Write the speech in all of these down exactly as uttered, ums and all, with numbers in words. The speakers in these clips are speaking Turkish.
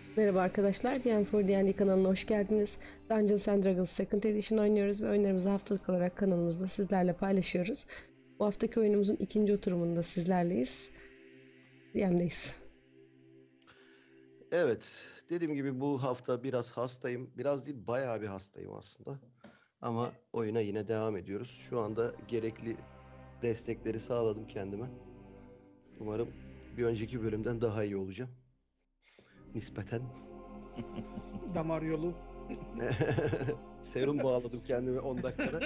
Merhaba arkadaşlar, D and for D and D kanalına hoş geldiniz. Dungeons and Dragons Second Edition oynuyoruz ve oyunlarımızı haftalık olarak kanalımızda sizlerle paylaşıyoruz. Bu haftaki oyunumuzun ikinci oturumunda sizlerleyiz. D M'deyiz. Evet, dediğim gibi bu hafta biraz hastayım. Biraz değil, bayağı bir hastayım aslında. Ama oyuna yine devam ediyoruz. Şu anda gerekli destekleri sağladım kendime. Umarım bir önceki bölümden daha iyi olacağım. Nispeten. Damar yolu. Serum bağladım kendime on dakikada.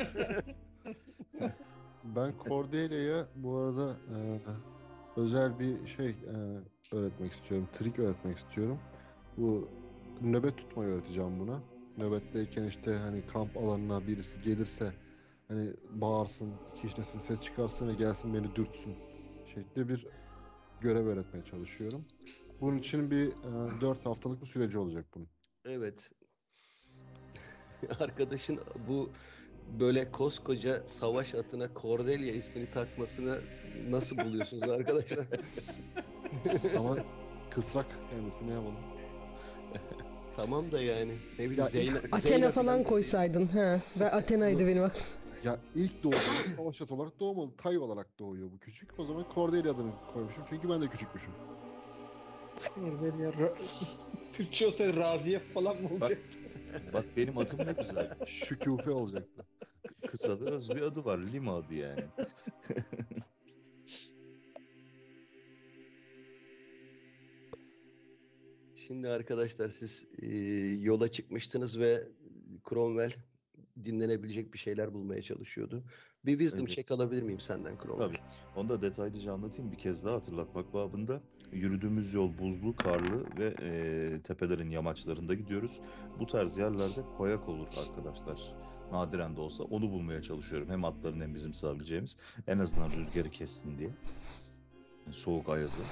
Ben Cordelia'ya bu arada e, özel bir şey e, öğretmek istiyorum. Trik öğretmek istiyorum. Bu nöbet tutmayı öğreteceğim buna. Nöbetteyken işte hani kamp alanına birisi gelirse hani bağırsın, kişnesin, ses çıkarsın ve gelsin beni dürtsün şeklinde bir görev öğretmeye çalışıyorum. Bunun için bir e, dört haftalık bir süreci olacak bunun. Evet. Arkadaşın bu böyle koskoca savaş atına Cordelia ismini takmasını nasıl buluyorsunuz arkadaşlar? Ama kısrak kendisi, ne yapalım? Tamam da yani ne bileyim Ya Zeyna, ilk- Athena Zeyna falan deseydin. koysaydın. Ha. Ben Athena'ydı benim aklım. Ya ilk doğduğunda savaş atı olarak doğmalı. Tay olarak doğuyor bu küçük. O zaman Cordelia adını koymuşum. Çünkü ben de küçükmüşüm. Cordelia. Ra- Türkçe olsa Raziye falan mı olacaktı? Bak benim adım ne güzel. Şüküfe olacaktı. Kısa ve öz bir adı var. Lima adı yani. Şimdi arkadaşlar siz e, yola çıkmıştınız ve Cromwell dinlenebilecek bir şeyler bulmaya çalışıyordu. Bir wisdom Evet. check alabilir miyim senden Cromwell? Tabii. Onu da detaylıca anlatayım bir kez daha hatırlatmak babında. Yürüdüğümüz yol buzlu, karlı ve e, tepelerin yamaçlarında gidiyoruz. Bu tarz yerlerde koyak olur arkadaşlar. Nadiren de olsa onu bulmaya çalışıyorum. Hem atların hem bizim sığabileceğimiz. En azından rüzgarı kessin diye. Soğuk ayazı.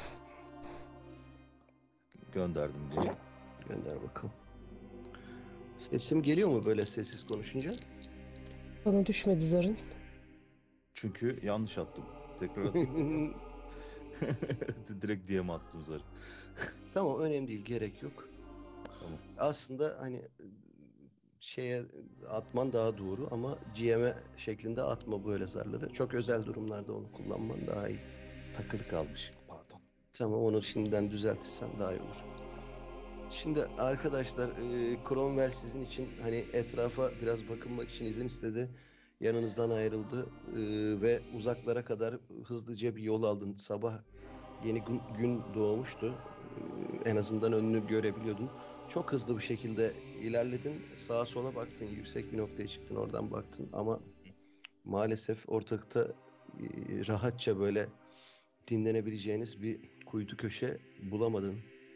Gönderdim diye. Gönder bakalım. Sesim geliyor mu böyle sessiz konuşunca? Bana düşmedi zarın. Çünkü yanlış attım. Tekrar atayım. Direkt D M'e attım zarı. Tamam, önemli değil, gerek yok. Tamam. Aslında hani şeye atman daha doğru ama G M'e şeklinde atma böyle zarları. Çok özel durumlarda onu kullanman daha iyi. Takılı kalmış. Pardon. Tamam, onu şimdiden düzeltirsen daha iyi olur. Şimdi arkadaşlar e, Cromwell sizin için hani etrafa biraz bakınmak için izin istedi. Yanınızdan ayrıldı e, ve uzaklara kadar hızlıca bir yol aldın. Sabah yeni gün, gün doğmuştu. E, en azından önünü görebiliyordun. Çok hızlı bir şekilde ilerledin. Sağa sola baktın, yüksek bir noktaya çıktın, oradan baktın ama maalesef ortalıkta e, rahatça böyle dinlenebileceğiniz bir kuytu köşe bulamadın.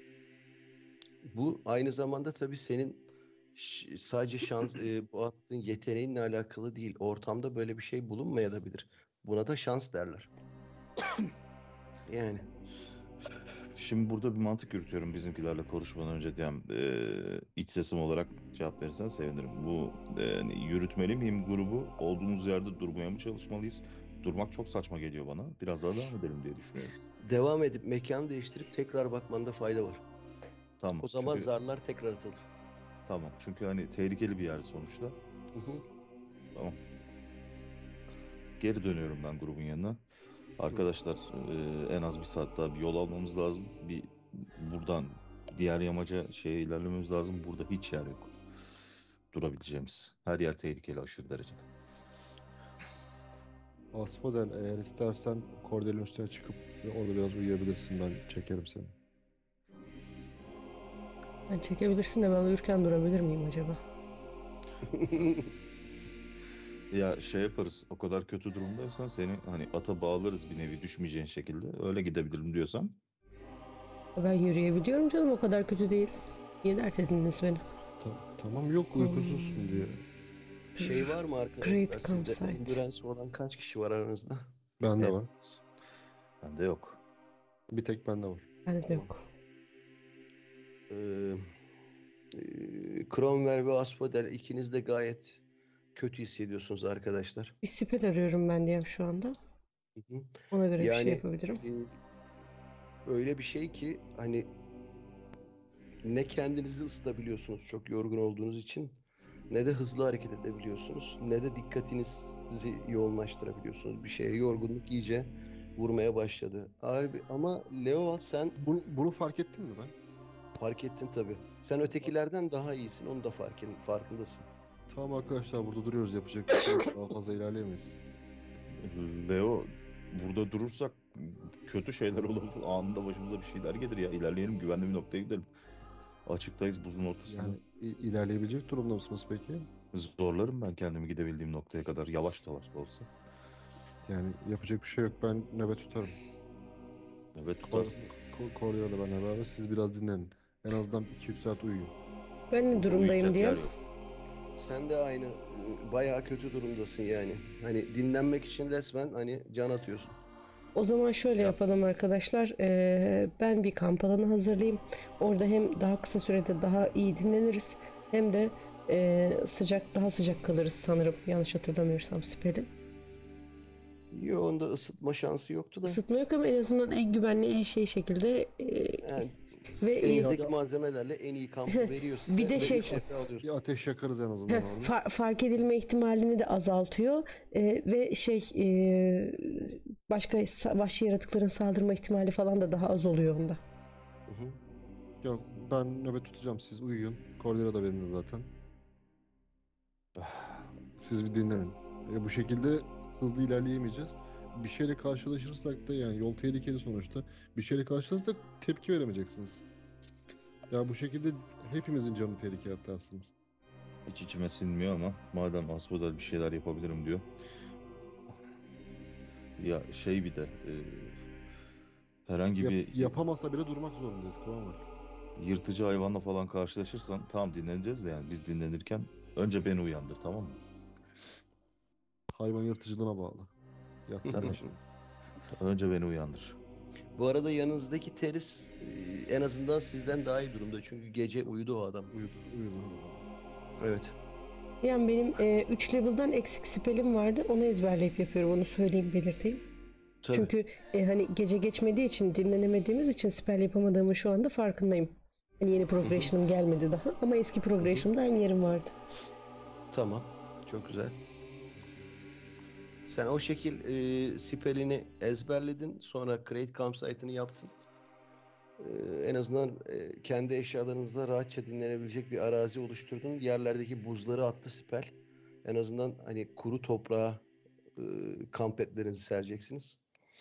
Bu aynı zamanda tabii senin ş- sadece şans e, bu attığın yeteneğinle alakalı değil. Ortamda böyle bir şey bulunmayabilir. Buna da şans derler. Yani Şimdi burada bir mantık yürütüyorum bizimkilerle konuşmadan önce diyeyim. Ee, iç sesim olarak cevap verirsen sevinirim. Bu e, hani yürütmeli miyim grubu? Olduğumuz yerde durmaya mı çalışmalıyız? Durmak çok saçma geliyor bana. Biraz daha devam edelim diye düşünüyorum. devam edip mekan değiştirip tekrar bakmanda fayda var. Tamam. O zaman Çünkü, zarlar tekrar atılır. tamam. Çünkü hani tehlikeli bir yer sonuçta. Hı hı. Tamam. Geri dönüyorum ben grubun yanına. Arkadaşlar e, en az bir saat daha bir yol almamız lazım. Bir buradan diğer yamaca şeye ilerlememiz lazım. Burada hiç yer yok. Durabileceğimiz. Her yer tehlikeli aşırı derecede. Asphodel, eğer istersen Cordelia'nın üstüne çıkıp orada biraz uyuyabilirsin. Ben çekerim seni. Ben çekebilirsin de ben uyurken durabilir miyim acaba? Ya şey yaparız. O kadar kötü durumdaysan seni hani ata bağlarız bir nevi düşmeyeceğin şekilde. Öyle gidebilirim diyorsan. Ben yürüyebiliyorum canım, o kadar kötü değil. Niye dert edindiniz beni? Ta- tamam, yok uykusuzsun diye. Şey var mı arkadaşlar Great sizde? consent. Endurance olan kaç kişi var aranızda? Bende Evet. var. Bende yok. Bir tek bende var. Bende de Tamam. yok. Ee, e, Cromwell ve Asphodel ikiniz de gayet kötü hissediyorsunuz arkadaşlar. Bir sipet arıyorum ben diye şu anda. Hı hı. Ona göre bir şey Yani yapabilirim. e, öyle bir şey ki hani ne kendinizi ısıtabiliyorsunuz çok yorgun olduğunuz için, ne de hızlı hareket edebiliyorsunuz, ne de dikkatinizi yoğunlaştırabiliyorsunuz bir şeye. Yorgunluk iyice vurmaya başladı. Abi, ama Leo sen Bunu, bunu fark ettin mi ben? fark ettin tabii. Sen ötekilerden daha iyisin. Onu da farkın, farkındasın. Tamam arkadaşlar, burada duruyoruz, yapacak bir şey yok. Daha fazla ilerleyemeyiz. Leo, burada durursak kötü şeyler olabilir. Anında başımıza bir şeyler gelir ya. İlerleyelim, güvenli bir noktaya gidelim. Açıktayız, buzun ortasında. Yani i- ilerleyebilecek durumda mısınız peki? Zorlarım ben kendimi gidebildiğim noktaya kadar. Yavaş yavaş da olsa. Yani yapacak bir şey yok. Ben nöbet tutarım. Evet, Kor tutarsın. Ko- Korya'yla benle beraber siz biraz dinlenin. En azından iki üç saat uyuyun. Ben ne durumdayım Uyuyacak diye. yer yok. Sen de aynı e, bayağı kötü durumdasın yani. Hani dinlenmek için resmen hani can atıyorsun. O zaman şöyle Ya. yapalım arkadaşlar. Ee, ben bir kamp alanı hazırlayayım. Orada hem daha kısa sürede daha iyi dinleniriz, hem de e, sıcak daha sıcak kalırız sanırım. Yanlış hatırlamıyorsam Sipel'in. Yo, onda ısıtma şansı yoktu da. Isıtma yok ama en azından en güvenli, en şey şekilde e, Yani ve e, elinizdeki malzemelerle en iyi kampı veriyor size. Bir de ve şey- üç F'de alıyorsunuz. Bir ateş yakarız en azından orada. fa- fark edilme ihtimalini de azaltıyor. E, ve şey e, başka sa- vahşi yaratıkların saldırma ihtimali falan da daha az oluyor onda. Hı hı. Yok, ben nöbet tutacağım, siz uyuyun. Korya'da da benimle zaten. Siz bir dinlenin. E, bu şekilde hızlı ilerleyemeyeceğiz. Bir şeyle karşılaşırsak da, yani yol tehlikeli sonuçta. Bir şeyle karşılaşırsak tepki veremeyeceksiniz. Ya bu şekilde hepimizin canını tehlikeye atarsınız. Hiç içime sinmiyor ama madem Asmodel bir şeyler yapabilirim diyor. Ya şey, bir de e, herhangi Yap- bir yapamasa bile durmak zorundayız, Kıvam var. yırtıcı hayvanla falan karşılaşırsan tamam, dinleneceğiz de yani biz dinlenirken önce beni uyandır, tamam mı? Hayvan yırtıcılığına bağlı. Yattın Sen de aşağı. önce beni uyandır. Bu arada yanınızdaki Teris e, en azından sizden daha iyi durumda. Çünkü gece uyudu o adam. Uyudu, uyudu. Evet. Yani benim üç level'dan eksik spellim vardı. Onu ezberleyip yapıyorum. Onu söyleyeyim, belirteyim. Tabii. Çünkü e, hani gece geçmediği için, dinlenemediğimiz için spell yapamadığımın şu anda farkındayım. Hani yeni progression'ım gelmedi daha ama eski progression'ımda aynı yerim vardı. Tamam. Çok güzel. Sen o şekil e, spellini ezberledin. Sonra Create Campsite'ını yaptın. E, en azından e, kendi eşyalarınızla rahatça dinlenebilecek bir arazi oluşturdun. Yerlerdeki buzları attı spell. En azından hani kuru toprağa e, kamp etlerinizi sereceksiniz.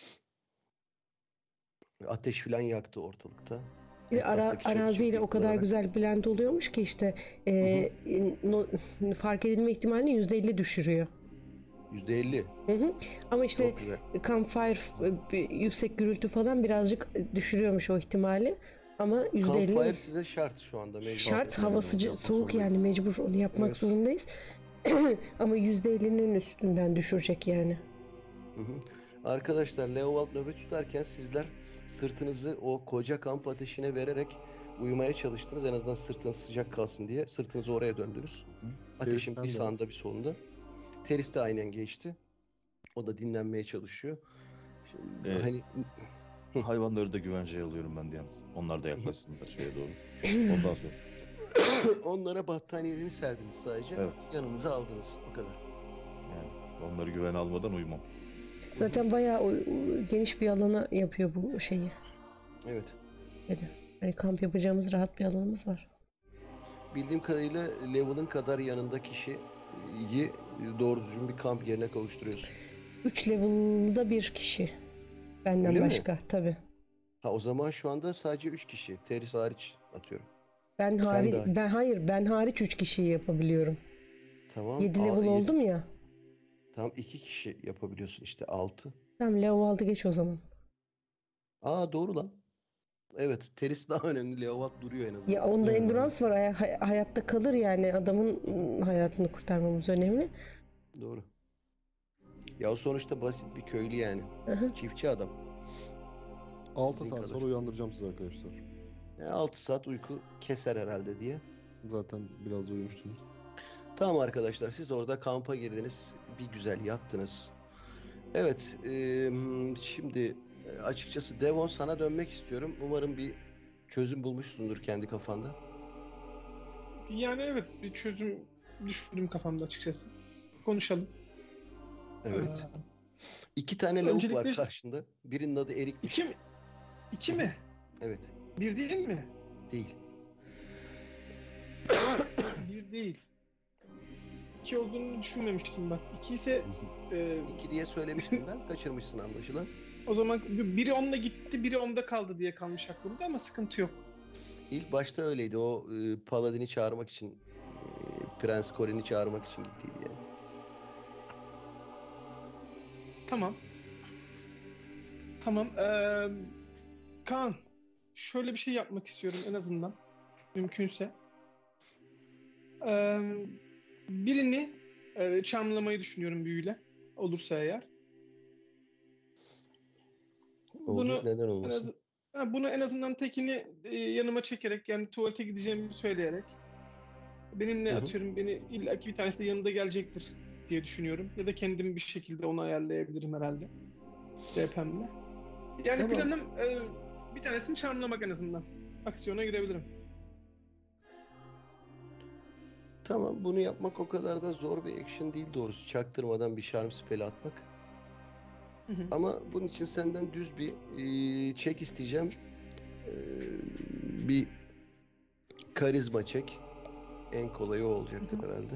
Ateş filan yaktı ortalıkta. Bir de ara, Etraftaki çatı araziyle o kadar çöplükleri güzel blend oluyormuş ki işte e, no- fark edilme ihtimalini yüzde elli düşürüyor. yüzde elli. Hı hı. Ama işte Çok güzel. campfire, e, bir yüksek gürültü falan birazcık düşürüyormuş o ihtimali. Ama yüzde elli Campfire size şart şu anda. mecbur. şart, yani hava onu sıcak, yapmak soğuk yani, zorundayız. mecbur onu yapmak Evet. zorundayız. Ama yüzde ellinin üstünden düşürecek yani. Hı hı. Arkadaşlar, Leopold nöbet tutarken sizler sırtınızı o koca kamp ateşine vererek uyumaya çalıştınız. En azından sırtınız sıcak kalsın diye. Sırtınızı oraya döndünüz. Ateşin sen bir de. sağında bir solunda. Teris de aynen geçti. O da dinlenmeye çalışıyor. Şimdi Ee, hani Hayvanları da güvenceye alıyorum ben diyen. Onlar da yaklaşsınlar şeye doğru. Ondan sonra. onlara battaniyelerini serdiniz sadece. Evet. Yanınıza aldınız. O kadar. Yani onları güvene almadan uyumam. Zaten bayağı o- o geniş bir alana yapıyor bu şeyi. Evet. Böyle. Hani kamp yapacağımız rahat bir alanımız var. Bildiğim kadarıyla level'ın kadar yanında kişiyi doğru düzgün bir kamp yerine kavuşturuyorsun. üç level'da bir kişi. Benden Öyle mi? başka tabii. Ha, o zaman şu anda sadece üç kişi. Teris hariç atıyorum. Ben Sen hariç, dahil. ben hayır, ben hariç üç kişiyi yapabiliyorum. Tamam. yedi al- level yedi- oldum ya. Tamam, iki kişi yapabiliyorsun işte, altı. Tamam, level altı geç o zaman. Aa, doğru lan. Evet, Teris daha önemli. Leovat duruyor en azından. Ya onda Yani. endurance var, hay- hay- hayatta kalır yani, adamın ım, hayatını kurtarmamız önemli. Doğru. Ya o sonuçta basit bir köylü yani. Hı hı. Çiftçi adam. altı Sizin saat kadar. sonra uyandıracağım sizi arkadaşlar. Yani altı saat uyku keser herhalde diye. Zaten biraz da uyumuştunuz. Tamam arkadaşlar, siz orada kampa girdiniz. Bir güzel yattınız. Evet, eee, şimdi e, açıkçası Devon, sana dönmek istiyorum. Umarım bir çözüm bulmuşsundur kendi kafanda. Yani evet, bir çözüm düşündüm kafamda açıkçası. Konuşalım. Evet. Ee, İki tane lavuk var öncelikle karşında. Birinin adı Erik'miş. iki mi? İki mi? Evet. Bir değil mi? Değil. Bir değil. İki olduğunu düşünmemiştim bak. İki ise e, İki diye söylemiştim ben. Kaçırmışsın anlaşılan. o zaman biri onunla gitti, biri onda kaldı diye kalmış aklımda ama sıkıntı yok. İlk başta öyleydi. O e, Paladin'i çağırmak için, e, Prens Corin'i çağırmak için gittiydi yani. Tamam. Tamam. Ee, Kaan, şöyle bir şey yapmak istiyorum en azından. Mümkünse. Ee, birini e, charmlamayı düşünüyorum büyüyle. Olursa eğer. Olur, Bunu neden en olmasın? az, ha, bunu en azından tekini e, yanıma çekerek, yani tuvalete gideceğimi söyleyerek, benimle Hı hı. atıyorum, beni illaki bir tanesi de yanında gelecektir diye düşünüyorum. Ya da kendim bir şekilde onu ayarlayabilirim herhalde. D P'mle. Yani Tamam. planım e, bir tanesini charmlamak en azından. Aksiyona girebilirim. Tamam, bunu yapmak o kadar da zor bir action değil doğrusu. Çaktırmadan bir charm spell'i atmak. Hı hı. Ama bunun için senden düz bir e, check isteyeceğim. E, bir karizma check. En kolayı o olacaktır Hı hı. herhalde.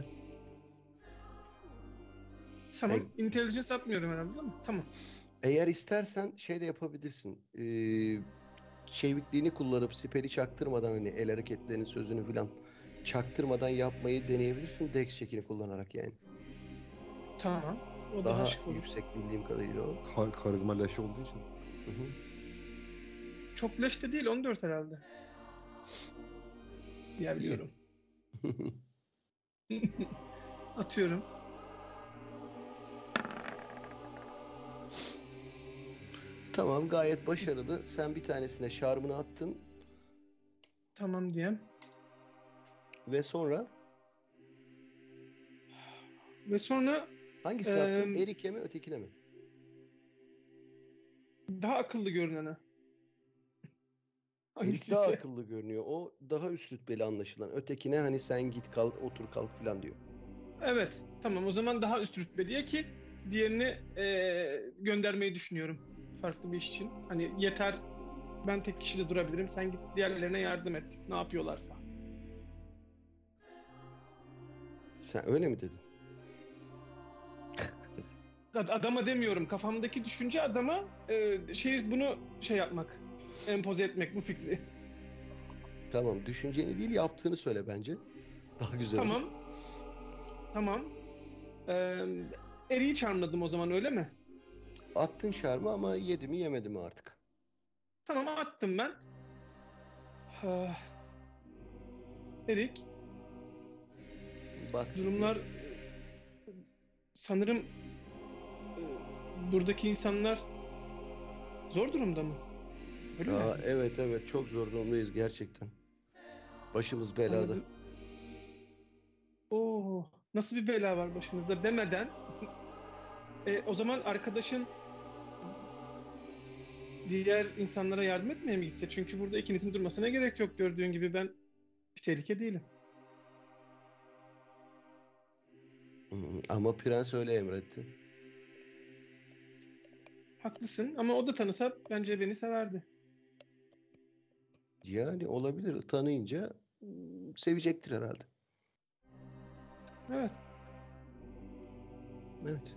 Tamam. E, Intelligence atmıyorum herhalde, değil mi? Tamam. eğer istersen şey de yapabilirsin. E, çevikliğini kullanıp siperi çaktırmadan hani el hareketlerinin sözünü filan çaktırmadan yapmayı deneyebilirsin. Dex check'ini kullanarak yani. Tamam. O daha Daha şık olur. yüksek bildiğim kadarıyla o. Kar- karizma leşi olduğu için. Hı hı. Çok leş de değil, on dört herhalde. Diye İyi. biliyorum. Atıyorum. Tamam, gayet başarılı. Sen bir tanesine şarmını attın Tamam diyeyim. ve sonra Ve sonra hangisine e, attın? Erik'e mi ötekine mi? daha akıllı görünene. Erik daha Hangisiyse. akıllı görünüyor. O daha üst rütbeli anlaşılan. Ötekine hani sen git kal otur kalk falan diyor. Evet. Tamam, o zaman daha üst rütbeliye ki diğerini e, göndermeyi düşünüyorum. Farklı bir iş için. Hani yeter, ben tek kişide durabilirim. Sen git diğerlerine yardım et. Ne yapıyorlarsa. Sen öyle mi dedin? Ad- Adama demiyorum. Kafamdaki düşünce adama e, şey bunu şey yapmak. Empoze etmek bu fikri. Tamam, düşünceni değil yaptığını söyle bence. Daha güzel olur. Tamam. Tamam. Ee, Eri'yi charmladım o zaman, öyle mi? Attın şarmı ama yedi mi yemedi mi artık? Tamam, attım ben. Ah, Erik, Bak. durumlar sanırım e, buradaki insanlar zor durumda mı? Öyle mi? Aa, evet evet çok zor durumdayız gerçekten. Başımız belada. Anladım. Oo, nasıl bir bela var başımızda demeden e, o zaman arkadaşın diğer insanlara yardım etmeye mi gitse? Çünkü burada ikinizin durmasına gerek yok. Gördüğün gibi ben bir tehlike değilim. Hmm, ama prens öyle emretti. Haklısın ama o da tanısa bence beni severdi. Yani olabilir. Tanıyınca hmm, sevecektir herhalde. Evet. Evet.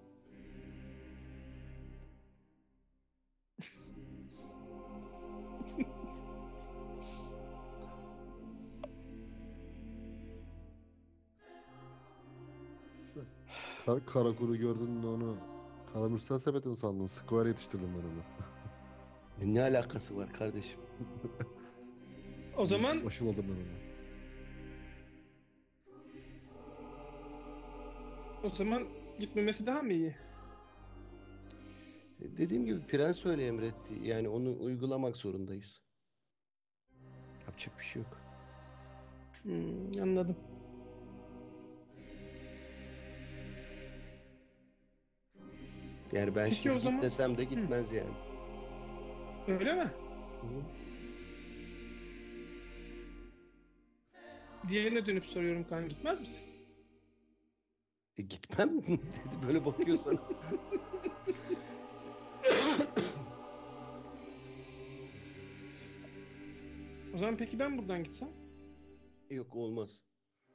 Kar Karakuru gördün mü onu? Karamürsel sepeti mi sandın? Square yetiştirdim ben onu. Ne alakası var kardeşim? O zaman Aşıladım ben onu. o zaman gitmemesi daha mı iyi? Dediğim gibi prens öyle emretti. Yani onu uygulamak zorundayız. Yapacak bir şey yok. Hmm, anladım. Yani ben Peki o şimdi git zaman desem de Hı, gitmez yani. öyle mi? Hı. Diğerine dönüp soruyorum Kaan, gitmez misin? E, gitmem dedi, böyle bakıyor sana. O zaman peki ben buradan gitsem? Yok, olmaz.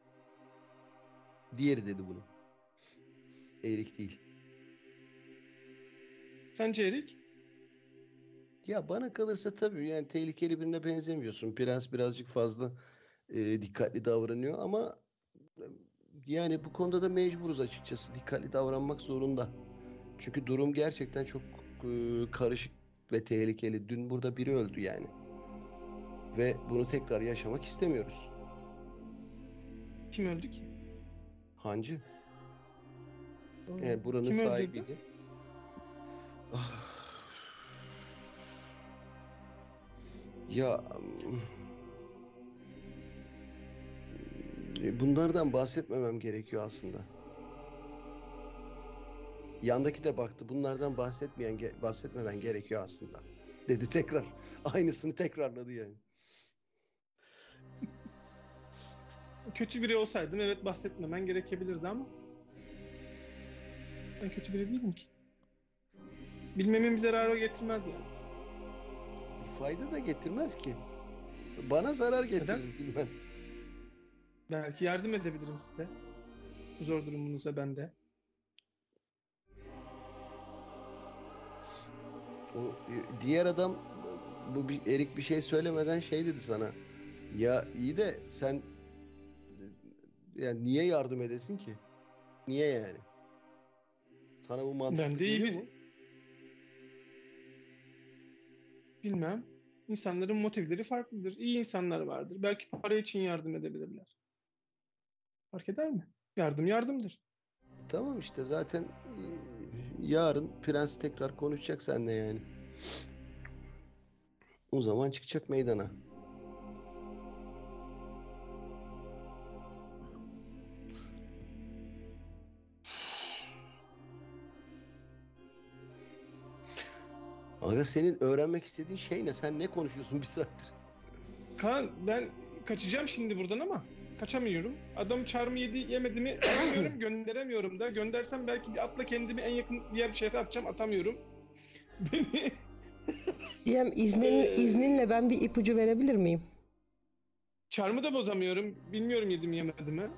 Diğeri dedi bunu. Erik değil. Sence Erik? Ya bana kalırsa tabii yani tehlikeli birine benzemiyorsun. Prens birazcık fazla e, dikkatli davranıyor ama e, yani bu konuda da mecburuz açıkçası. Dikkatli davranmak zorunda. Çünkü durum gerçekten çok e, karışık ve tehlikeli. Dün burada biri öldü yani. Ve bunu tekrar yaşamak istemiyoruz. Kim öldü ki? Hancı. Yani buranın Kim öldürdü? sahibiydi. Ah. Ya mm, bunlardan bahsetmemem gerekiyor aslında. Yandaki de baktı. Bunlardan bahsetmeyen ge- bahsetmemen gerekiyor aslında. Dedi tekrar. Aynısını tekrarladı yani. Kötü biri olsaydım evet bahsetmemen gerekebilirdi ama ben kötü biri değilim ki. Bilmemin bir zararı getirmez yalnız. Bir fayda da getirmez ki. Bana zarar Neden? getirir bilmem. Belki yardım edebilirim size. Bu zor durumunuza ben de. O e, diğer adam bu bir Erik bir şey söylemeden şey dedi sana. Ya iyi de sen e, yani niye yardım edesin ki? Niye yani? Sana bu mantıklı Ben de iyi geliyor bir... mu? Bilmem. İnsanların motivleri farklıdır. İyi insanlar vardır. Belki para için yardım edebilirler. Fark eder mi? Yardım yardımdır. Tamam işte zaten e, yarın prens tekrar konuşacak seninle yani. O zaman çıkacak meydana. Aga senin öğrenmek istediğin şey ne? Sen ne konuşuyorsun bir saattir? Kaan ben kaçacağım şimdi buradan ama kaçamıyorum. Adam çarmı yedi yemedi mi atamıyorum, gönderemiyorum da. Göndersem belki bir atla kendimi en yakın diğer bir şehre atacağım, atamıyorum. Beni D M iznin, Ee, izninle ben bir ipucu verebilir miyim? çarmı da bozamıyorum. Bilmiyorum yedim yemedi mi.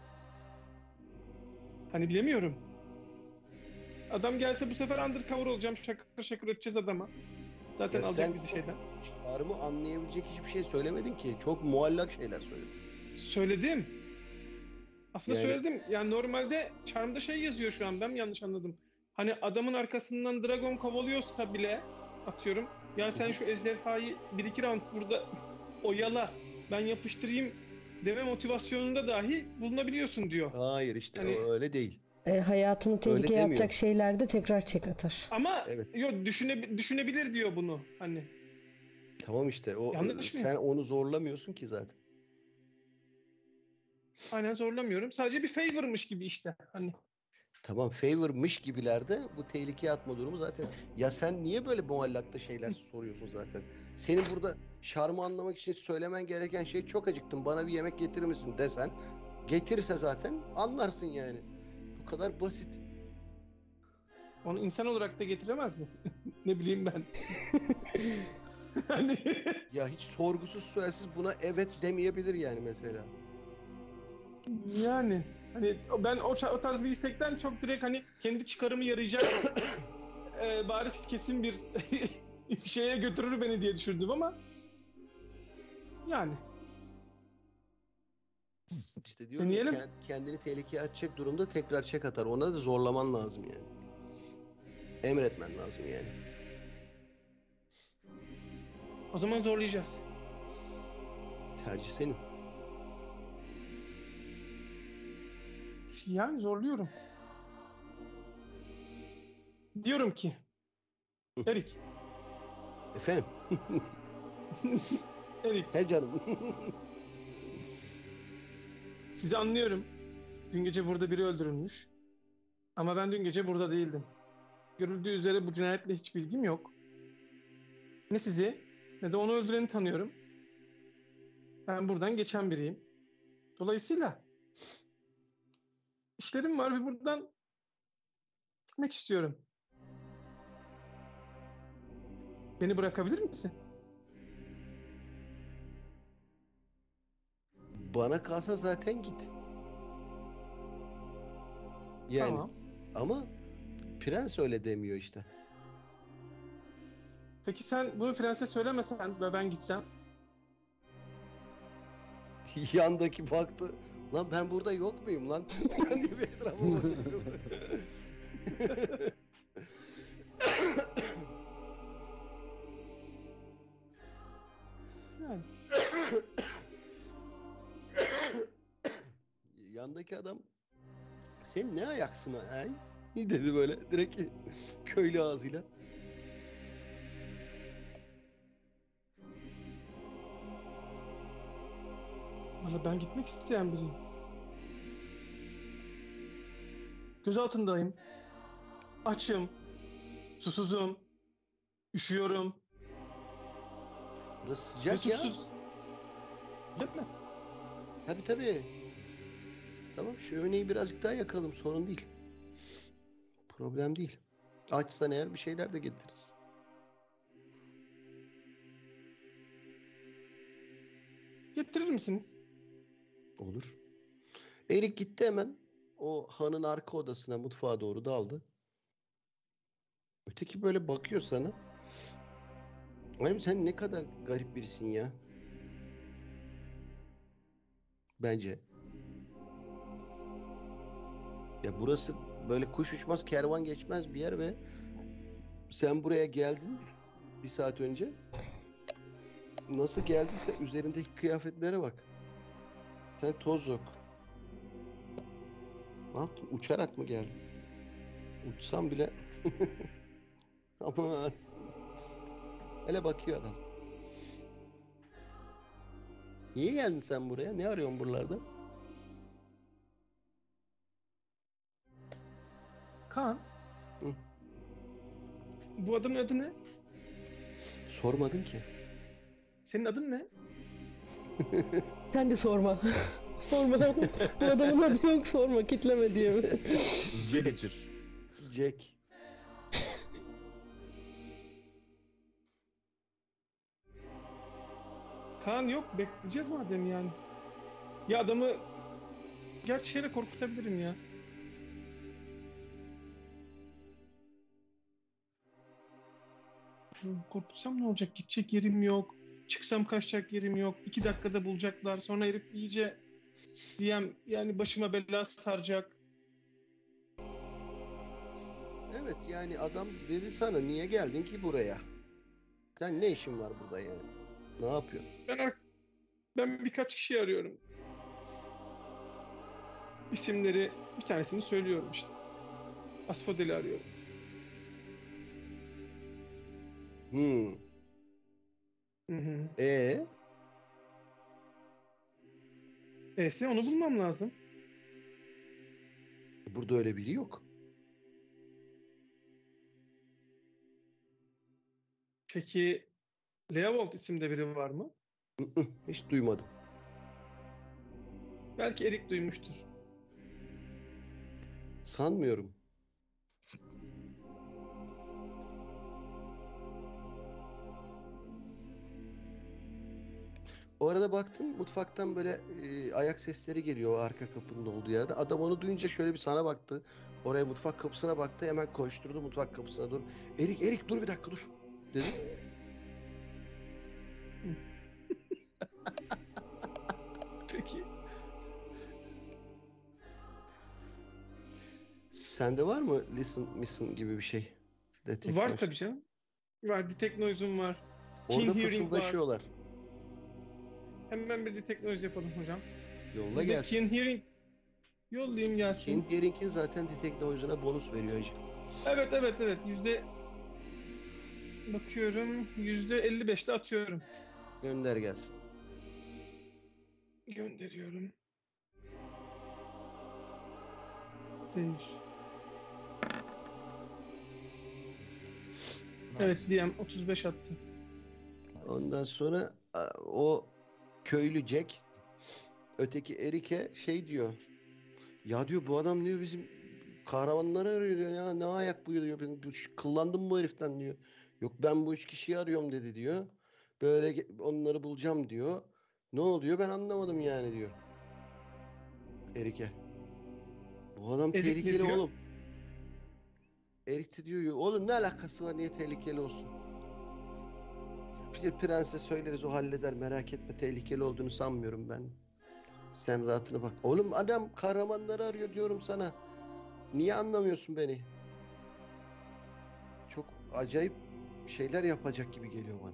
Hani bilemiyorum. Adam gelse bu sefer undercover olacağım. Şakır şakır öteceğiz adama. Zaten Ya alacak sen bizi çok şeyden. çağrımı anlayabilecek hiçbir şey söylemedin ki. Çok muallak şeyler söyledin. Söyledim. Aslında Yani söyledim. Yani normalde Charm'da şey yazıyor şu an. Ben mi yanlış anladım? Hani adamın arkasından Dragon kovalıyorsa bile atıyorum. Ya sen şu ejderhayı bir iki round burada oyala. Ben yapıştırayım deme motivasyonunda dahi bulunabiliyorsun diyor. hayır işte Hani o öyle değil. E, hayatını Öyle tehlikeye demiyor. atacak şeylerde tekrar çek atar. ama Evet. yok düşüne, düşünebilir diyor bunu. Hani Tamam işte o yanlış mıyım? sen onu zorlamıyorsun ki zaten. Aynen zorlamıyorum. Sadece bir favor'mış gibi işte. Hani Tamam favor'mış gibilerde bu tehlikeye atma durumu zaten. Ya sen niye böyle muallakta şeyler soruyorsun zaten? Senin burada şarmı anlamak için söylemen gereken şey çok acıktım. Bana bir yemek getirir misin desen. Getirse zaten anlarsın yani. Bu kadar basit. onu insan olarak da getiremez mi? Ne bileyim ben. Hani Ya hiç sorgusuz sualsiz buna evet demeyebilir yani mesela. yani hani ben o, o tarz bir istekten çok direkt hani kendi çıkarımı yarayacak e, bariz kesin bir şeye götürür beni diye düşündüm ama yani İşte diyorum ya deneyelim. kend- kendini tehlikeye atacak durumda tekrar çek atar. Ona da zorlaman lazım yani. Emretmen lazım yani. O zaman zorlayacağız. Tercih senin. Yani zorluyorum. Diyorum ki Erik, Efendim? Erik He canım. sizi anlıyorum. Dün gece burada biri öldürülmüş. Ama ben dün gece burada değildim. Görüldüğü üzere bu cinayetle hiç bilgim yok. Ne sizi ne de onu öldüreni tanıyorum. Ben buradan geçen biriyim. Dolayısıyla işlerim var ve buradan gitmek istiyorum. Beni bırakabilir misin? Bana kalsa zaten git. Yani Tamam. ama prens öyle demiyor işte. Peki sen bunu prense söylemesen ve ben gitsem? Yandaki baktı. Lan ben burada yok muyum lan? Ben de bir etrafa bakıyorum. Yani. Yandaki adam sen ne ayaksın ha? Ne dedi böyle direkt köylü ağzıyla. Valla ben gitmek isteyen biriyim. Göz altındayım. Açım. Susuzum. Üşüyorum. Burası Ve sıcak ya. susuz. Değil mi? Tabii tabii. Tamam şömineyi birazcık daha yakalım sorun değil. Problem değil. Açsan eğer bir şeyler de getiririz. Getirir misiniz? Olur. Erik gitti hemen. O hanın arka odasına mutfağa doğru daldı. Öteki böyle bakıyor sana. Abi sen ne kadar garip birisin ya. Bence. Ya burası böyle kuş uçmaz kervan geçmez bir yer ve sen buraya geldin bir saat önce. Nasıl geldiyse üzerindeki kıyafetlere bak. Sen toz yok. Ne yaptın? Uçarak mı geldin? Uçsam bile aman. Hele bakıyor adam. Niye geldin sen buraya? Ne arıyorsun buralarda? Kaan. Hı. Bu adamın adı ne? Sormadın ki. Senin adın ne? Sen de sorma. Sorma. Bu adamın adı yok sorma. Kitleme diye mi? Villager. Jack. Kaan yok. Bekleyeceğiz madem yani. Ya adamı gerçi şeyle korkutabilirim ya. Korkutsam ne olacak? Gidecek yerim yok. Çıksam kaçacak yerim yok. İki dakikada bulacaklar. Sonra herif iyice diyem yani başıma bela saracak. Evet yani adam dedi sana niye geldin ki buraya? Sen ne işin var burada yani? Ne yapıyorsun? Ben ben birkaç kişi arıyorum. İsimleri bir tanesini söylüyorum işte. Asfodel'i arıyorum. Hmm. Hı hı. E Neyse onu bulmam lazım. burada öyle biri yok. Peki Leopold isimde biri var mı? Hiç duymadım. Belki Erik duymuştur. Sanmıyorum. O arada baktım mutfaktan böyle e, ayak sesleri geliyor o arka kapının olduğu yerde. Adam onu duyunca şöyle bir sana baktı. Oraya mutfak kapısına baktı hemen koşturdu mutfak kapısına doğru. Erik Erik dur bir dakika dur dedi. Peki. Sende var mı listen listen gibi bir şey? Detektif. Var tabii canım. Var. Detect Noise'um var. Keen Orada Hearing var. fısıldaşıyorlar. Hemen bir Detect Noise yapalım hocam. Yolla Bir de gelsin. Keen Hearing yollayayım gelsin. Keen Hearing'in zaten Detect Noise'una bonus veriyor hacı. Evet evet evet. Yüzde bakıyorum. Yüzde elli beşte atıyorum. Gönder gelsin. Gönderiyorum. Değil. Evet D M otuz beş attı. Ondan sonra a, o köylü Jack öteki Erike şey diyor. Ya diyor bu adam diyor bizim kahramanları arıyor diyor ya. Ne ayak bu diyor. Ben bu- şu- kıllandım bu heriften diyor. Yok ben bu üç kişiyi arıyorum dedi diyor. Böyle ge- onları bulacağım diyor. Ne oluyor ben anlamadım yani diyor. Erike. Bu adam Erik ne tehlikeli diyor? oğlum. Erik de diyor oğlum ne alakası var niye tehlikeli olsun? Bir prense söyleriz o halleder merak etme tehlikeli olduğunu sanmıyorum ben. Sen rahatına bak. Oğlum adam kahramanları arıyor diyorum sana. Niye anlamıyorsun beni? Çok acayip şeyler yapacak gibi geliyor bana.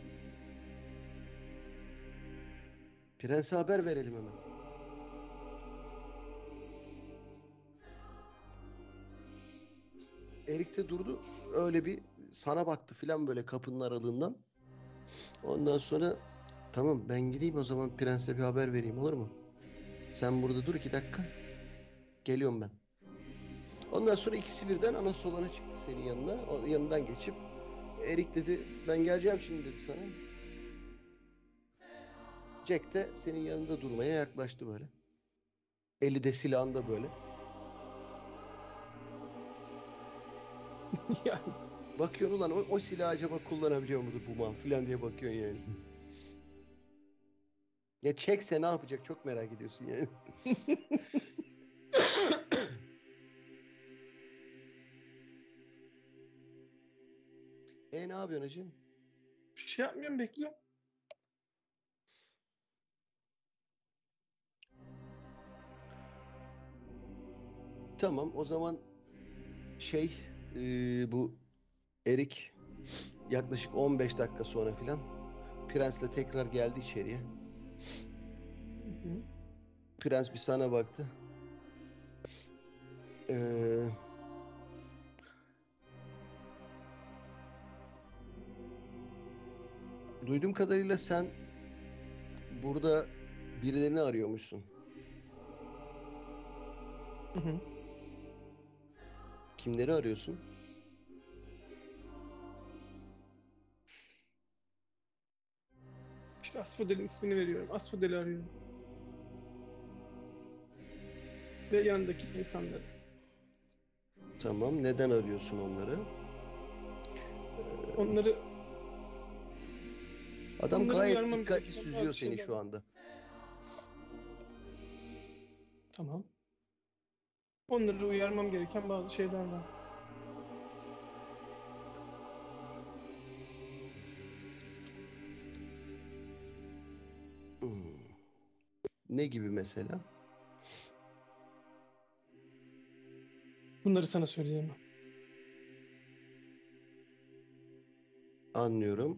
Prense haber verelim hemen. Erik de durdu. Öyle bir sana baktı filan böyle kapının aralığından. Ondan sonra tamam ben gideyim o zaman prense bir haber vereyim olur mu? Sen burada dur iki dakika. Geliyorum ben. Ondan sonra ikisi birden ana solana çıktı senin yanına. O yanından geçip Erik dedi ben geleceğim şimdi dedi sana. Jack de senin yanında durmaya yaklaştı böyle. Eli de silahında böyle. Yani Bakıyorsun ulan o, o silahı acaba kullanabiliyor mudur bu man filan diye bakıyorsun yani. Ya çekse ne yapacak çok merak ediyorsun yani. E ne yapıyorsun hacı? bir şey yapmıyorum, bekliyorum. Tamam o zaman şey eee, bu Erik yaklaşık on beş dakika sonra filan Prens'le tekrar geldi içeriye. Hı hı. Prens bir sana baktı. Eee duyduğum kadarıyla sen burada birilerini arıyormuşsun. Hı hı. Kimleri arıyorsun? İşte Asphodel'in ismini veriyorum. Asphodel'i arıyorum. Ve yanındaki insanları. Tamam neden arıyorsun onları? Onları Adam onları gayet uyarmam dikkatli gereken süzüyor bazı seni şeyler şu var. anda. Tamam. Onları uyarmam gereken bazı şeyler var. Hmm. Ne gibi mesela? Bunları sana söyleyemem. Anlıyorum.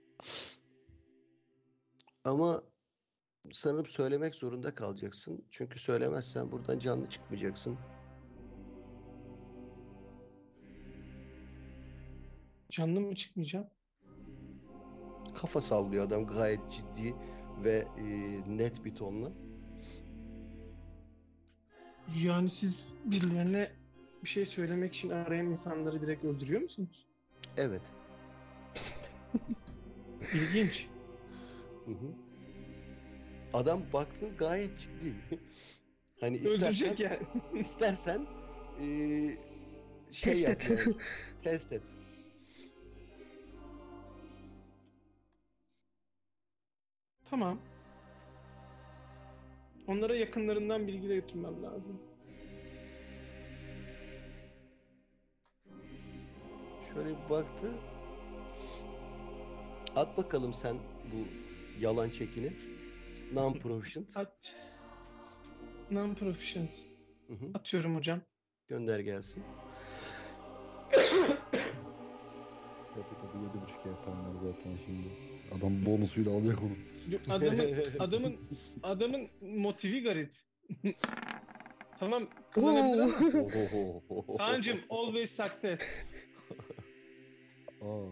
Ama sanırım söylemek zorunda kalacaksın. Çünkü söylemezsen buradan canlı çıkmayacaksın. Canlı mı çıkmayacağım? Kafa sallıyor adam gayet ciddi ve e, net bir tonla. Yani siz birilerine bir şey söylemek için arayan insanları direkt öldürüyor musunuz? Evet. İlginç. Hı hı. Adam baktın gayet ciddi. Hani istersen Öldürecek yani. istersen e, şey Test yap et. yani. Test et. Tamam. Onlara yakınlarından bilgi de götürmem lazım. Şöyle bir baktı. At bakalım sen bu yalan çekini. Non-proficient. Atacağız. Non-proficient. Hı hı. Atıyorum hocam. Gönder gelsin. Tabii tabii yedi buçuk yapanlar zaten şimdi. Adam bonusuyla alacak onu. Adamın adamın adamın motivi garip. Tamam, kullanabilir ama. Ohohoho. Kaan'cım always success. Aa,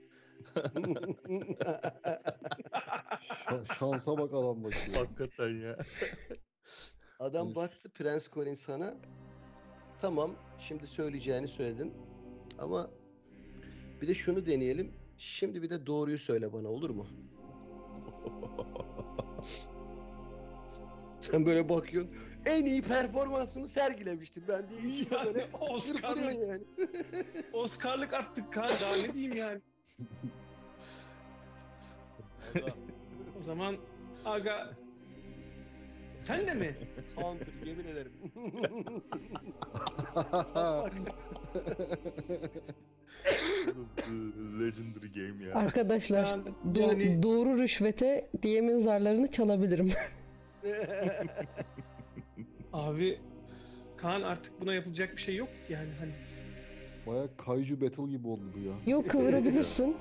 şa- şansa bak adam bakıyor. Hakikaten ya. Adam Üf. baktı Prens Corin sana. Tamam, şimdi söyleyeceğini söyledin. Ama bir de şunu deneyelim. Şimdi bir de doğruyu söyle bana olur mu? Sen böyle bakıyorsun. En iyi performansımı sergilemiştim ben diye içinde Yani böyle Oscar'lık, çırpınıyorsun yani. Oscar'lık attık Kaan, daha ne diyeyim yani. Aga, O zaman aga sen de mi? Hunter yemin ederim. Legendary game ya. Arkadaşlar Yani- do- yani- doğru rüşvete D M'in zarlarını çalabilirim. Abi Kaan, artık buna yapılacak bir şey yok yani hani. Baya Kaiju Battle gibi oldu bu ya. Yok, kıvırabilirsin.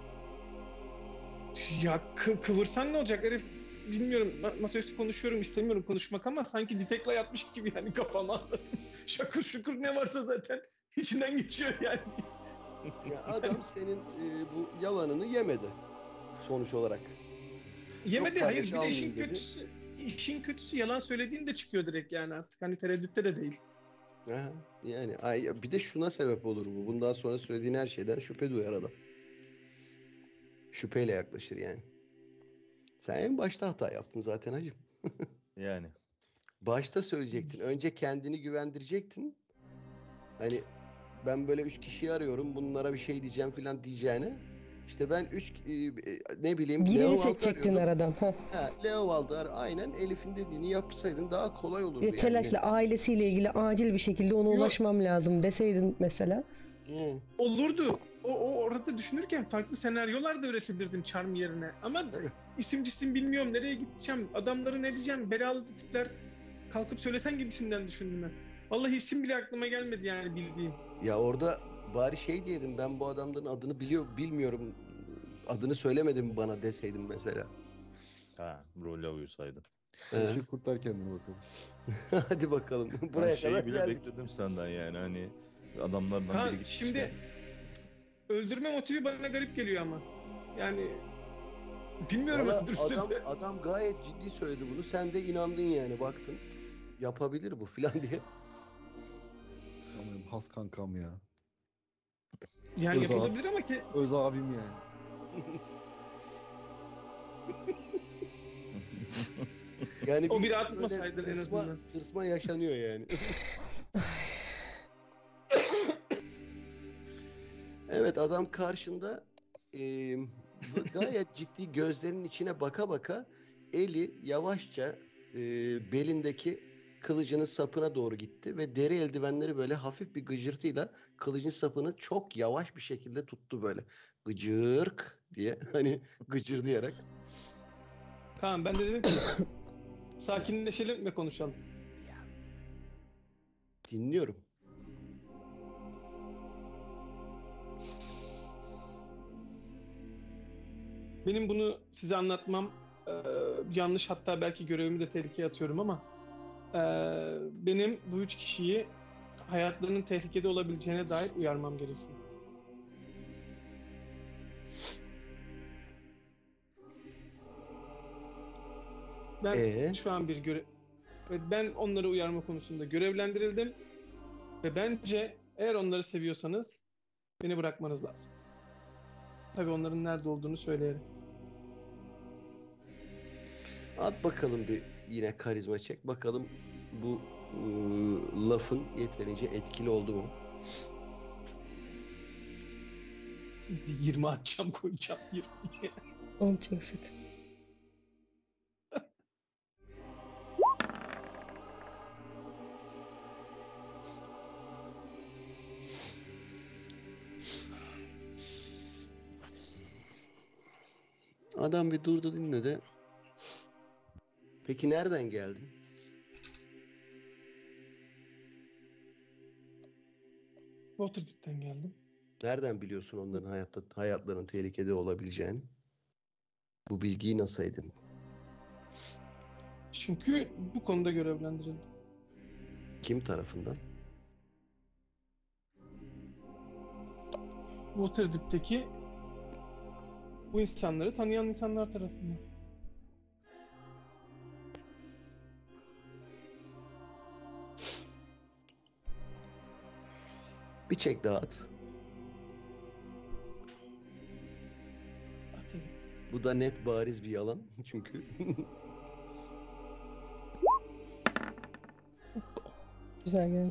Ya kı- kıvırsan ne olacak herif, bilmiyorum, Ma- masaüstü konuşuyorum, istemiyorum konuşmak ama sanki Ditek'le yatmış gibi yani kafama, anladım. Şakır şukur ne varsa zaten içinden geçiyor yani. Ya adam senin e, bu yalanını yemedi sonuç olarak. Yemedi, Yok hayır, kardeş, bir de işin almayayım dedi. kötüsü, işin kötüsü yalan söylediğin de çıkıyor direkt yani artık, hani tereddütte de değil. Aha, yani ay, bir de şuna sebep olur bu. Bundan sonra söylediğin her şeyden şüphe duyar adam. Şüpheyle yaklaşır yani. Sen en başta hata yaptın zaten hacım. Yani. Başta söyleyecektin. Önce kendini güvendirecektin. Hani ben böyle üç kişiyi arıyorum. Bunlara bir şey diyeceğim falan diyeceğine. İşte ben üç e, e, ne bileyim Birini Leo Wald'ı seçecektin arıyordum. aradan. Heh. Ha, Leo Wald'ı ar- aynen Elif'in dediğini yapsaydın daha kolay olurdu Ya yani. telaşla ailesiyle ilgili acil bir şekilde ona Yok. ulaşmam lazım deseydin mesela. Hı. Olurdu. O, o orada düşünürken farklı senaryolar da üretebilirdim Charm yerine. Ama isim cisim bilmiyorum, nereye gideceğim, adamları ne diyeceğim, belalı tipler kalkıp söylesen gibisinden düşündüm ben. Vallahi isim bile aklıma gelmedi yani bildiğim. Ya orada bari şey diyelim, ben bu adamların adını biliyor bilmiyorum, adını söylemedim bana deseydim mesela. Ha, role uyusaydın. He. Her şey kurtar kendini bakalım. Hadi bakalım. Ben Buraya şeyi kadar bile geldik. bekledim senden yani, hani adamlardan Ha, biri gitmişken. şimdi öldürme motivi bana garip geliyor ama. Yani bilmiyorum, Valla öldürse adam, de. adam gayet ciddi söyledi bunu. Sen de inandın yani, baktın. Yapabilir bu filan diye. Ama benim has kankam ya. Yani Öz yapılabilir ama ki Öz abim yani. Yani O bir biri atmasaydın böyle en tırsma, azından. tırsma yaşanıyor yani. Evet, adam karşında e, gayet ciddi, gözlerinin içine baka baka eli yavaşça e, belindeki kılıcının sapına doğru gitti ve deri eldivenleri böyle hafif bir gıcırtıyla kılıcın sapını çok yavaş bir şekilde tuttu böyle. Gıcırk diye, hani gıcırdayarak. Tamam, ben de dedim ki sakinleşelim ve konuşalım. Dinliyorum. Benim bunu size anlatmam e, yanlış, hatta belki görevimi de tehlikeye atıyorum ama e, benim bu üç kişiyi hayatlarının tehlikede olabileceğine dair uyarmam gerekiyor. Ben Ee? şu an bir görev ve ben onları uyarma konusunda görevlendirildim ve bence eğer onları seviyorsanız beni bırakmanız lazım. Tabii onların nerede olduğunu söyleyelim. At bakalım bir yine karizma çek. Bakalım bu ıı, lafın yeterince etkili oldu mu? Şimdi yirmi atacağım, koyacağım yirmi. Olacaksın. Adam bir durdu, dinledi. Peki nereden geldin? Waterdeep'ten geldim. Nereden biliyorsun onların hayatta hayatlarının tehlikede olabileceğini? Bu bilgiyi nasıl edindin? Çünkü bu konuda görevlendirildim. Kim tarafından? Waterdeep'teki bu insanları tanıyan insanlar tarafından. Bir çek daha at. Atayım. Bu da net bariz bir yalan çünkü. Güzel geldi.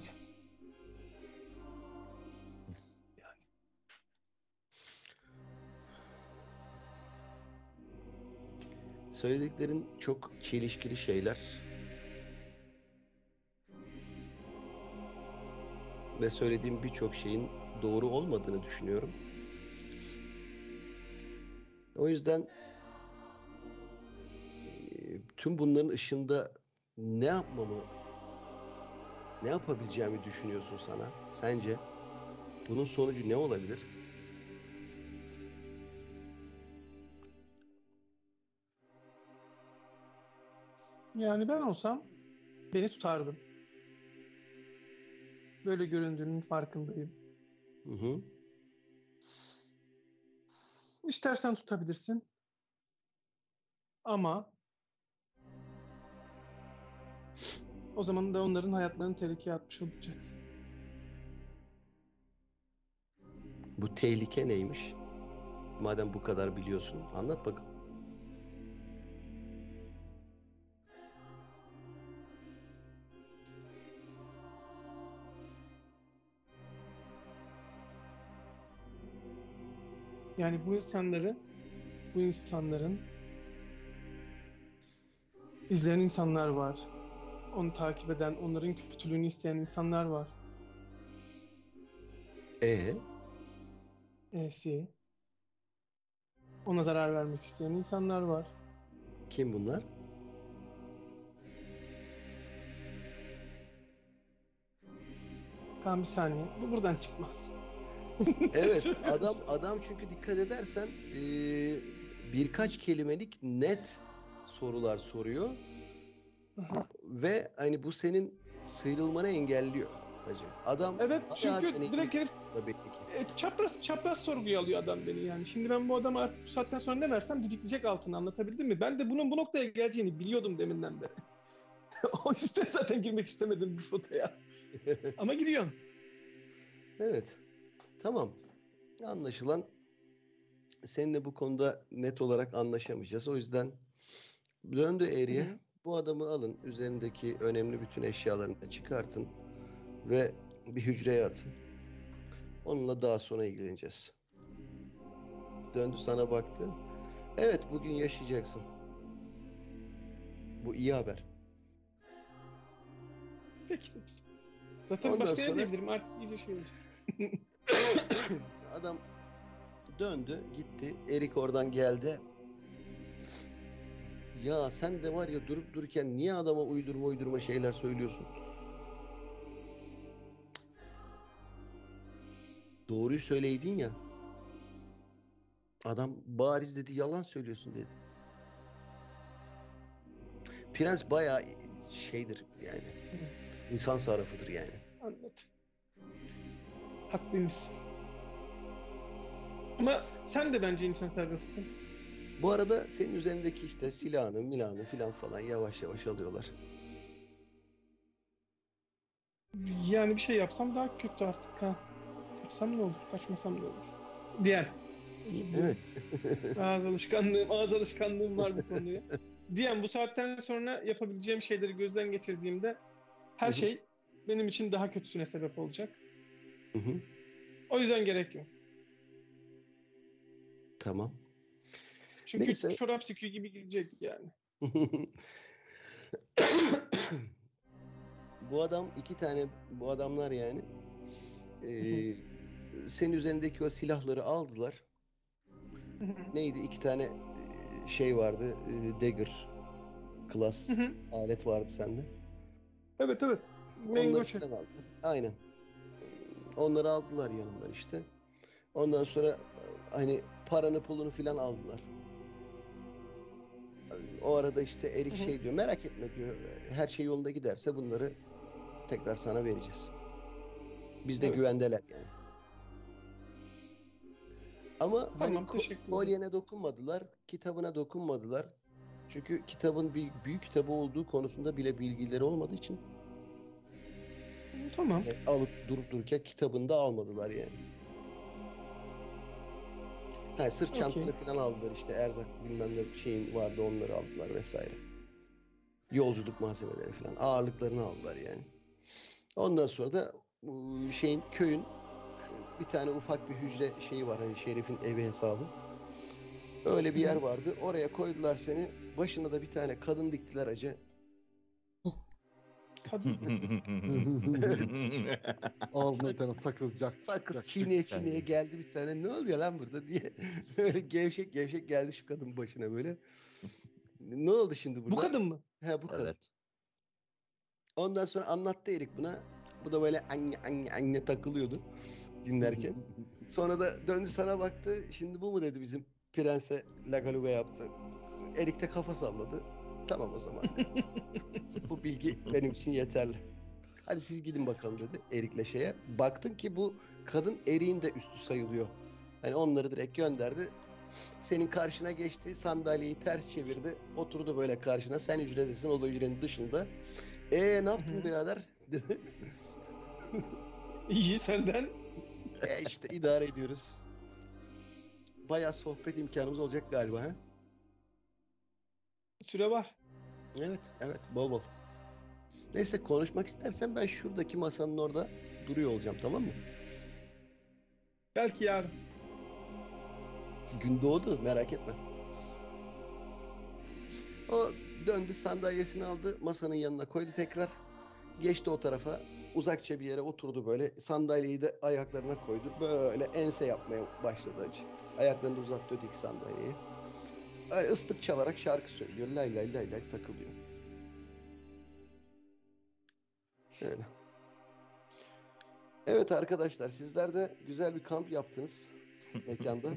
Söylediklerin çok çelişkili şeyler ve söylediğim birçok şeyin doğru olmadığını düşünüyorum. O yüzden e, tüm bunların ışığında ne yapmamı, ne yapabileceğimi düşünüyorsun sana? Sence bunun sonucu ne olabilir? Yani ben olsam beni tutardım. Böyle göründüğünün farkındayım. Hı hı. İstersen tutabilirsin. Ama o zaman da onların hayatlarını tehlikeye atmış olacaksın. Bu tehlike neymiş? Madem bu kadar biliyorsun, anlat bakalım. Yani bu insanları, bu insanların izleyen insanlar var. Onu takip eden, onların kötülüğünü isteyen insanlar var. E E'si. Ona zarar vermek isteyen insanlar var. kim bunlar? Kaan bir saniye. Bu buradan çıkmaz. Evet, adam adam çünkü dikkat edersen eee, birkaç kelimelik net sorular soruyor Aha. ve hani bu senin sıyrılmanı engelliyor hacı. Adam Evet, bayağı çünkü deneyimli direkt herif da belli ki. e, çapraz çapraz sorguya alıyor adam beni yani. Şimdi ben bu adamı artık bu saatten sonra ne versem didikleyecek altına, anlatabildim mi? Ben de bunun bu noktaya geleceğini biliyordum deminden beri. O yüzden zaten girmek istemedim bu potaya. Ama giriyorum. Evet, tamam. Anlaşılan seninle bu konuda net olarak anlaşamayacağız. O yüzden döndü Hı eğriye. hı. Bu adamı alın, üzerindeki önemli bütün eşyalarını çıkartın ve bir hücreye atın. Onunla daha sonra ilgileneceğiz. Döndü sana baktı. Evet, bugün yaşayacaksın. Bu iyi haber. Peki. Zaten Ondan başka ne sonra diyebilirim, artık iyice şey olacak. adam döndü, gitti. Erik oradan geldi. Ya sen de var ya, durup dururken niye adama uydurma uydurma şeyler söylüyorsun? Doğruyu söyleydin ya. Adam bariz dedi, yalan söylüyorsun dedi. Prens bayağı şeydir yani. İnsan sarrafıdır yani. Anladım. Haklıymışsın. Ama sen de bence insan sarrafısın. Bu arada senin üzerindeki işte silahını, milahını filan falan yavaş yavaş alıyorlar. Yani bir şey yapsam daha kötü artık ha. Kaçsam ne olur, kaçmasam ne olur diyen. Özür dilerim. Evet. Ağız alışkanlığım, ağız alışkanlığım var bu konuya. Diyen, bu saatten sonra yapabileceğim şeyleri gözden geçirdiğimde her Hı hı. şey benim için daha kötüsüne sebep olacak. Hı hı. O yüzden gerek yok. Tamam. Çünkü Neyse. çorap söküğü gibi gidecek yani. Bu adam iki tane, bu adamlar yani Hı hı. eee, senin üzerindeki o silahları aldılar. Hı hı. Neydi? İki tane eee, şey vardı. eee, dagger class Hı hı. alet vardı sende. Evet evet. Onları Mengoçe. falan aldı. Aynen. Onları aldılar yanından işte. Ondan sonra e, hani paranı pulunu filan aldılar. O arada işte Erik Hı hı. şey diyor, merak etme diyor. Her şey yolunda giderse bunları tekrar sana vereceğiz. Biz de Evet. güvendeler yani. Ama hani Tamam, ko- teşekkür ederim. kolyene dokunmadılar, kitabına dokunmadılar. Çünkü kitabın bir büyük kitabı olduğu konusunda bile bilgileri olmadığı için Tamam. e, alıp durup dururken kitabını da almadılar yani. Ha, sırt Okey. çantanı falan aldılar, işte erzak bilmem ne şeyin vardı, onları aldılar vesaire. Yolculuk malzemeleri falan, ağırlıklarını aldılar yani. Ondan sonra da bu şeyin köyün bir tane ufak bir hücre şeyi var hani Şerif'in evi hesabı. Öyle bir Hı yer hı. vardı. Oraya koydular seni. Başına da bir tane kadın diktiler acı. Kadın. Evet. Ağzına bir Sak- tane sakız cak Sakız cak çiğneye çık çiğneye geldi. geldi bir tane. Ne oluyor lan burada diye. Öyle gevşek gevşek geldi şu kadın başına böyle. Ne oldu şimdi Bu burada? kadın mı? He bu kadın. Evet. Ondan sonra anlattı Erik buna. Bu da böyle anne anne anne takılıyordu dinlerken. Sonra da döndü sana baktı. Şimdi bu mu dedi bizim prense lagaluga yaptı. Erik de kafa salladı. Tamam o zaman dedi. Bu bilgi benim için yeterli. Hadi siz gidin bakalım dedi Erik'le şeye. Baktın ki bu kadın Erik'in de üstü sayılıyor. Hani onları direkt gönderdi. Senin karşına geçti. Sandalyeyi ters çevirdi. Oturdu böyle karşına. Sen hücredesin. O da hücrenin dışında. E ne yaptın Hı. birader? Dedi. İyi senden. E işte idare ediyoruz. Bayağı sohbet imkanımız olacak galiba. Ha? Süre var. Evet, evet. Bol bol. Neyse konuşmak istersen ben şuradaki masanın orada duruyor olacağım tamam mı? Belki yarın. Gün doğdu merak etme. O döndü sandalyesini aldı masanın yanına koydu tekrar. Geçti o tarafa uzakça bir yere oturdu böyle. Sandalyeyi de ayaklarına koydu. Böyle ense yapmaya başladı acı. Ayaklarını uzattı öteki sandalyeye. Öyle ıslık çalarak şarkı söylüyor. Lay lay lay lay takılıyor. Öyle. Evet arkadaşlar sizler de güzel bir kamp yaptınız mekanda.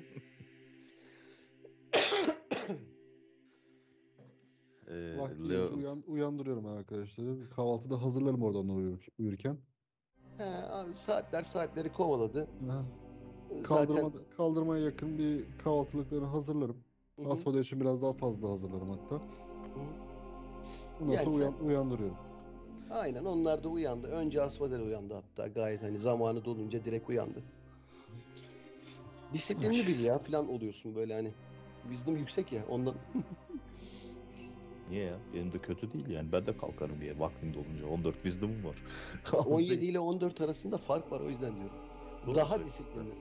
Ee, Vakti Leo, gelince uyan, uyandırıyorum arkadaşları. Kahvaltıda hazırlarım oradan uyur, uyurken. He, abi saatler saatleri kovaladı. Ha, Zaten Kaldırma, kaldırmaya yakın bir kahvaltılıklarını hazırlarım. hı hı, Asfalya için biraz daha fazla hazırlarım hatta. hı. Ondan Yani sonra sen uyan, uyandırıyorum. aynen onlar da uyandı. Önce Asfadel uyandı hatta gayet hani zamanı dolunca direkt uyandı. Ay, Disiplinli biri ya falan oluyorsun böyle hani. Wisdom yüksek ya ondan. niye ya? Benim de kötü değil yani. Ben de kalkarım diye vaktim dolunca. on dört wisdom'um var. Az on yedi değil. ile on dört arasında fark var o yüzden diyorum. Doğru Daha söylüyorsun. disiplinli.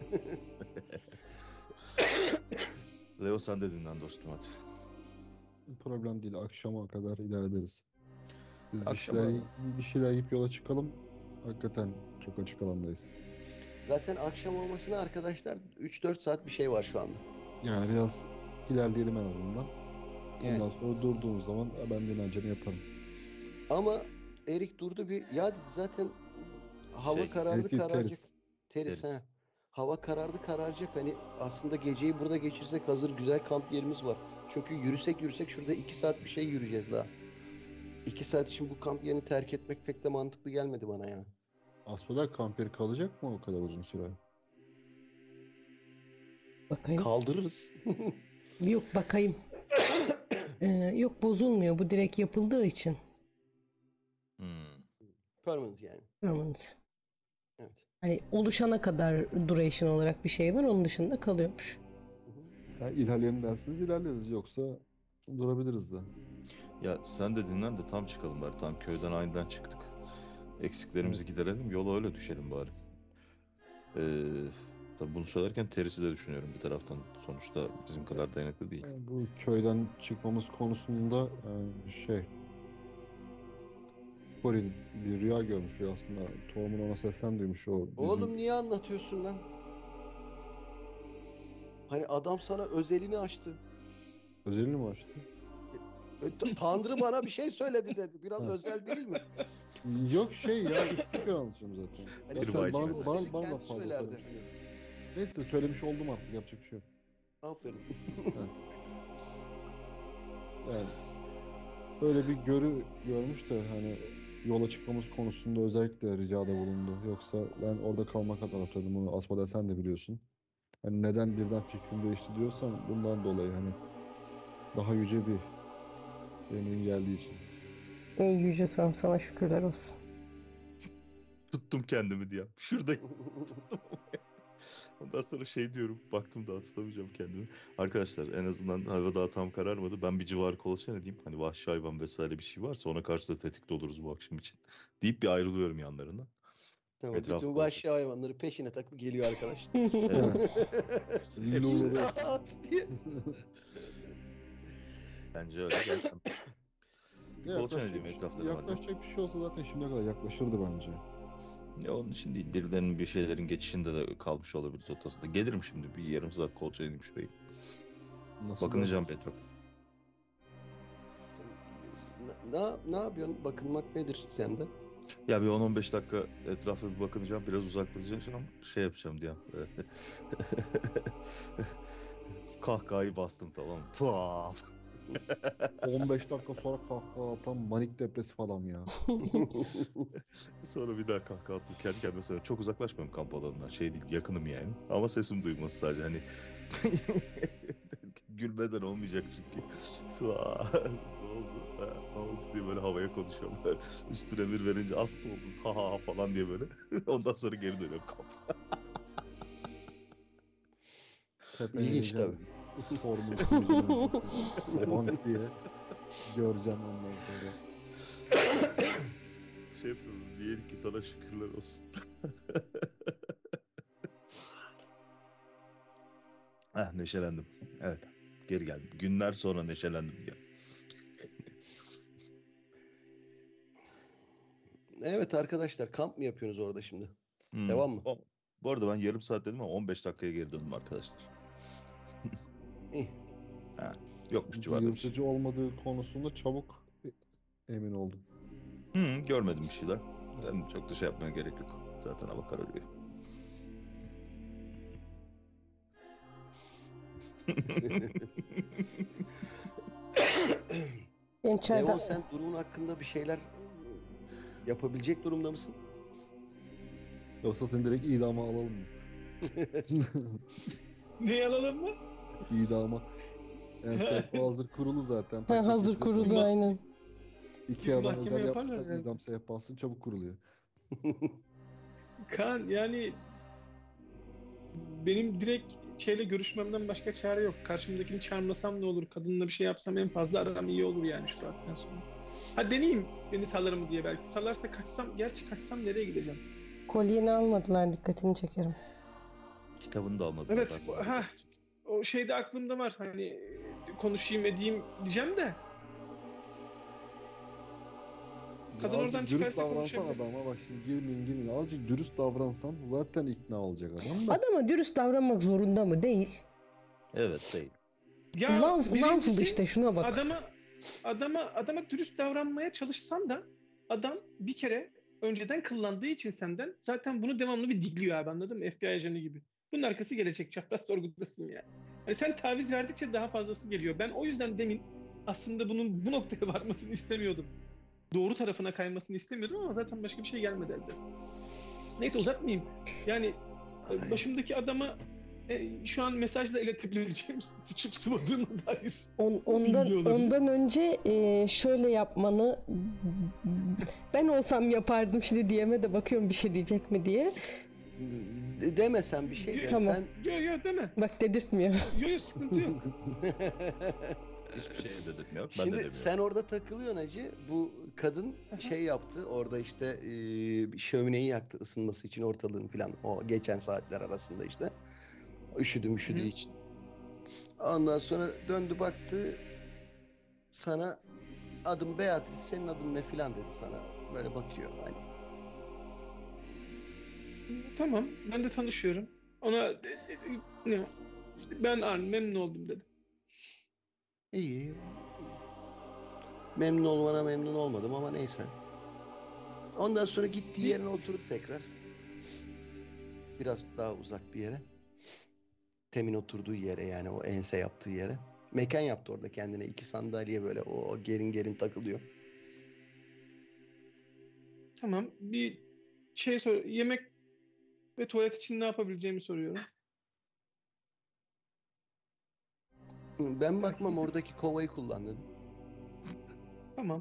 Leo sen de dinlen dostum hadi. Problem değil. Akşama kadar idare ederiz. Biz bir Akşam şeyler abi. bir şeyler yiyip yola çıkalım. Hakikaten çok açık alandayız. Zaten akşam olmasına arkadaşlar üç dört saat bir şey var şu anda. Yani biraz ilerleyelim en azından. Yani. Ondan sonra durduğumuz zaman "Ya ben dinlencemi yaparım." Ama Erik durdu bir ya dedi zaten hava Şey, karardı Erik değil, kararacak. Teris. Teris ha. deriz. Hava karardı kararacak hani aslında geceyi burada geçirsek hazır güzel kamp yerimiz var. Çünkü yürüsek yürüsek şurada iki saat bir şey yürüyeceğiz daha. iki saat için bu kamp yerini terk etmek pek de mantıklı gelmedi bana ya. Asfalya kamper kalacak mı o kadar uzun süre? Bakayım. Kaldırırız. Yok bakayım. Ee, yok bozulmuyor. Bu direkt yapıldığı için. Hmm. Permanent yani. Permanent. Evet. Hani oluşana kadar duration olarak bir şey var. Onun dışında kalıyormuş. Hı hı. Ya ilerleyelim derseniz ilerleriz. Yoksa durabiliriz de. Ya sen de dinlen de tam çıkalım bari. Tam köyden aniden çıktık. Eksiklerimizi Evet. giderelim. Yola öyle düşelim bari. Ee, tabii bunu söylerken terisi de düşünüyorum bir taraftan. Sonuçta bizim kadar dayanıklı değil. Yani bu köyden çıkmamız konusunda e, şey Corin bir rüya görmüş rüyasında. Tohum'un ona seslen duymuş o bizim Oğlum niye anlatıyorsun lan? Hani adam sana özelini açtı. özelini mi açtı? E, t- Tanrı bana bir şey söyledi dedi. Biraz Ha. özel değil mi? Yok şey ya üstü kör anlatıyorum zaten. Hani Ya Bir sen white bana, message. bana, özeli bana da kendi fazla söylerdi. söylemiş. Hani. Neyse söylemiş oldum artık yapacak bir şey yok. Aferin. Ha. Yani böyle bir görü görmüş de hani yola çıkmamız konusunda özellikle ricada bulundu. Yoksa ben orada kalmak taraftaydım. Bunu Asmodel sen de biliyorsun. Hani neden birden fikrin değişti diyorsan bundan dolayı hani daha yüce bir emrin geldiği için. Ey yüce Tanrım sana şükürler olsun. Tuttum kendimi diye. Şuradayım. Ondan sonra şey diyorum. Baktım daha tutamayacağım kendimi. Arkadaşlar en azından hava daha tam kararmadı. Ben bir civarı kolaçan edeyim. Hani vahşi hayvan vesaire bir şey varsa ona karşı da tetikte oluruz bu akşam için. Deyip bir ayrılıyorum yanlarından. Tamam, Etrafı bütün kolaçan. vahşi hayvanları peşine takıp geliyor arkadaş. Evet. Hepsini Lulu. rahat diye. Bence öyle. Gerçekten. Bir kolaçan Yaklaşacak, edeyim bir şey- etraflarına. yaklaşacak bir şey olsa zaten şimdiye kadar yaklaşırdı bence. Ya onun için değil. Birilerinin bir şeylerin geçişinde de kalmış olabilir ortasında. Gelirim şimdi. Bir yarım saat kolaçan edeyim şurayı. Nasıl Bakınacağım derler? etraf. Ne, ne, ne yapıyorsun? Bakınmak nedir sende? Ya bir on on beş dakika etrafa bir bakınacağım. Biraz uzaklaşacağım. Şey yapacağım diye. Kahkahayı bastım, tamam mı? Puaf. on beş dakika sonra kahkaha atan manik depresif adam ya. Sonra bir daha kahkaha attım kendi kendime söylüyorum. Çok uzaklaşmıyorum kamp alanından. Şey değil, yakınım yani. Ama sesim duyulması sadece hani. Gülmeden olmayacak çünkü. Vaa, ne oldu? Ha, ne oldu diye böyle havaya konuşuyorum. Üstüne bir verince hasta oldum. Ha ha ha falan diye böyle. Ondan sonra geri dönüyorum kamp. Tepene İlginç tabii. ineceksin. Formül yüzüne Sabank diye göreceksin ondan sonra. Şey yapıyorum. Diyelim ki sana şükürler olsun. Ah, neşelendim. Evet. Geri geldim. Günler sonra neşelendim diye. Evet arkadaşlar, kamp mı yapıyorsunuz orada şimdi? Hmm. Devam mı? O- Bu arada ben yarım saat dedim ama on beş dakikaya geri döndüm arkadaşlar. İyi. Ha, yokmuş civarda bir şey. Yırtıcı olmadığı konusunda çabuk emin oldum. Hmm, görmedim bir şeyler. Dedim, çok da şey yapmaya gerek yok. Zaten hava kararıyor. Gençlerden Devon, sen durumun hakkında bir şeyler yapabilecek durumda mısın? Yoksa seni direkt idama alalım mı? Ne alalım mı? İdama. Yani sehpazdır kurulu zaten. Ha, Tak tak hazır getirip kurulu Ma- aynen. İki adam Mahkeme özel yaparlar yapmışlar. yani. İdam sehpasını çabuk kuruluyor. Kaan, yani benim direkt şeyle görüşmemden başka çare yok. Karşımdakini çağırmasam ne olur? Kadınla bir şey yapsam en fazla aram iyi olur yani şu saatten sonra. Ha, deneyeyim beni sallar mı diye belki. Sallarsa kaçsam, gerçi kaçsam nereye gideceğim? Kolyeni almadılar, dikkatini çekerim. Kitabını da almadılar. Evet, ben de ha. almadım. O şey de aklımda var. Hani konuşayım edeyim diyeceğim de. Kadın Ya oradan azıcık dürüst çıkarsa davransan konuşabilir. adama bak şimdi girmeyin girmeyin. Azıcık dürüst davransan zaten ikna olacak adam da. Adama dürüst davranmak zorunda mı? Değil. Evet, değil. Ya Laf, birincisi, laf işte, şuna bak. adama adama adama dürüst davranmaya çalışsan da adam bir kere önceden kıllandığı için senden zaten bunu devamlı bir digliyor abi, anladın mı? F B I ajanı gibi. Bunun arkası gelecek, çapraz sorgudasın ya. Hani sen taviz verdikçe daha fazlası geliyor. Ben o yüzden demin aslında bunun bu noktaya varmasını istemiyordum. Doğru tarafına kaymasını istemiyordum ama zaten başka bir şey gelmedi elde. Neyse, uzatmayayım. Yani e, başımdaki adama e, şu an mesajla iletebileceğim sıçıp sıvadığına dair. On- ondan Bilmiyor olabilir. ondan önce e, şöyle yapmanı, ben olsam yapardım şimdi diyeme de bakıyorum bir şey diyecek mi diye. De- Demesen bir şey de Tamam. sen Yo yo deme. Bak, dedirtmiyor. Yo yo, sıkıntı yok. Hiçbir şey dedirtmiyor. Ben de Şimdi demiyorum. sen orada takılıyorsun hacı. Bu kadın şey yaptı. Orada işte e, bir şömineyi yaktı ısınması için ortalığın falan. O geçen saatler arasında işte. Üşüdüm üşüdüğü Hı. için. Ondan sonra döndü baktı. Sana adım Beatrice, senin adın ne filan dedi sana. Böyle bakıyor hani. Tamam, ben de tanışıyorum. Ona e, e, ne? İşte ben Arn, memnun oldum dedim. İyi. Memnun olmana memnun olmadım ama neyse. Ondan sonra gittiği Bir- yerine oturdu tekrar. Biraz daha uzak bir yere. Temin oturduğu yere, yani o ense yaptığı yere. Mekan yaptı orada kendine. İki sandalye böyle o gerin gerin takılıyor. Tamam, bir şey sor, yemek ve tuvalet için ne yapabileceğimi soruyorum. Hı, Ben bakmam, oradaki kovayı kullan dedim. Tamam.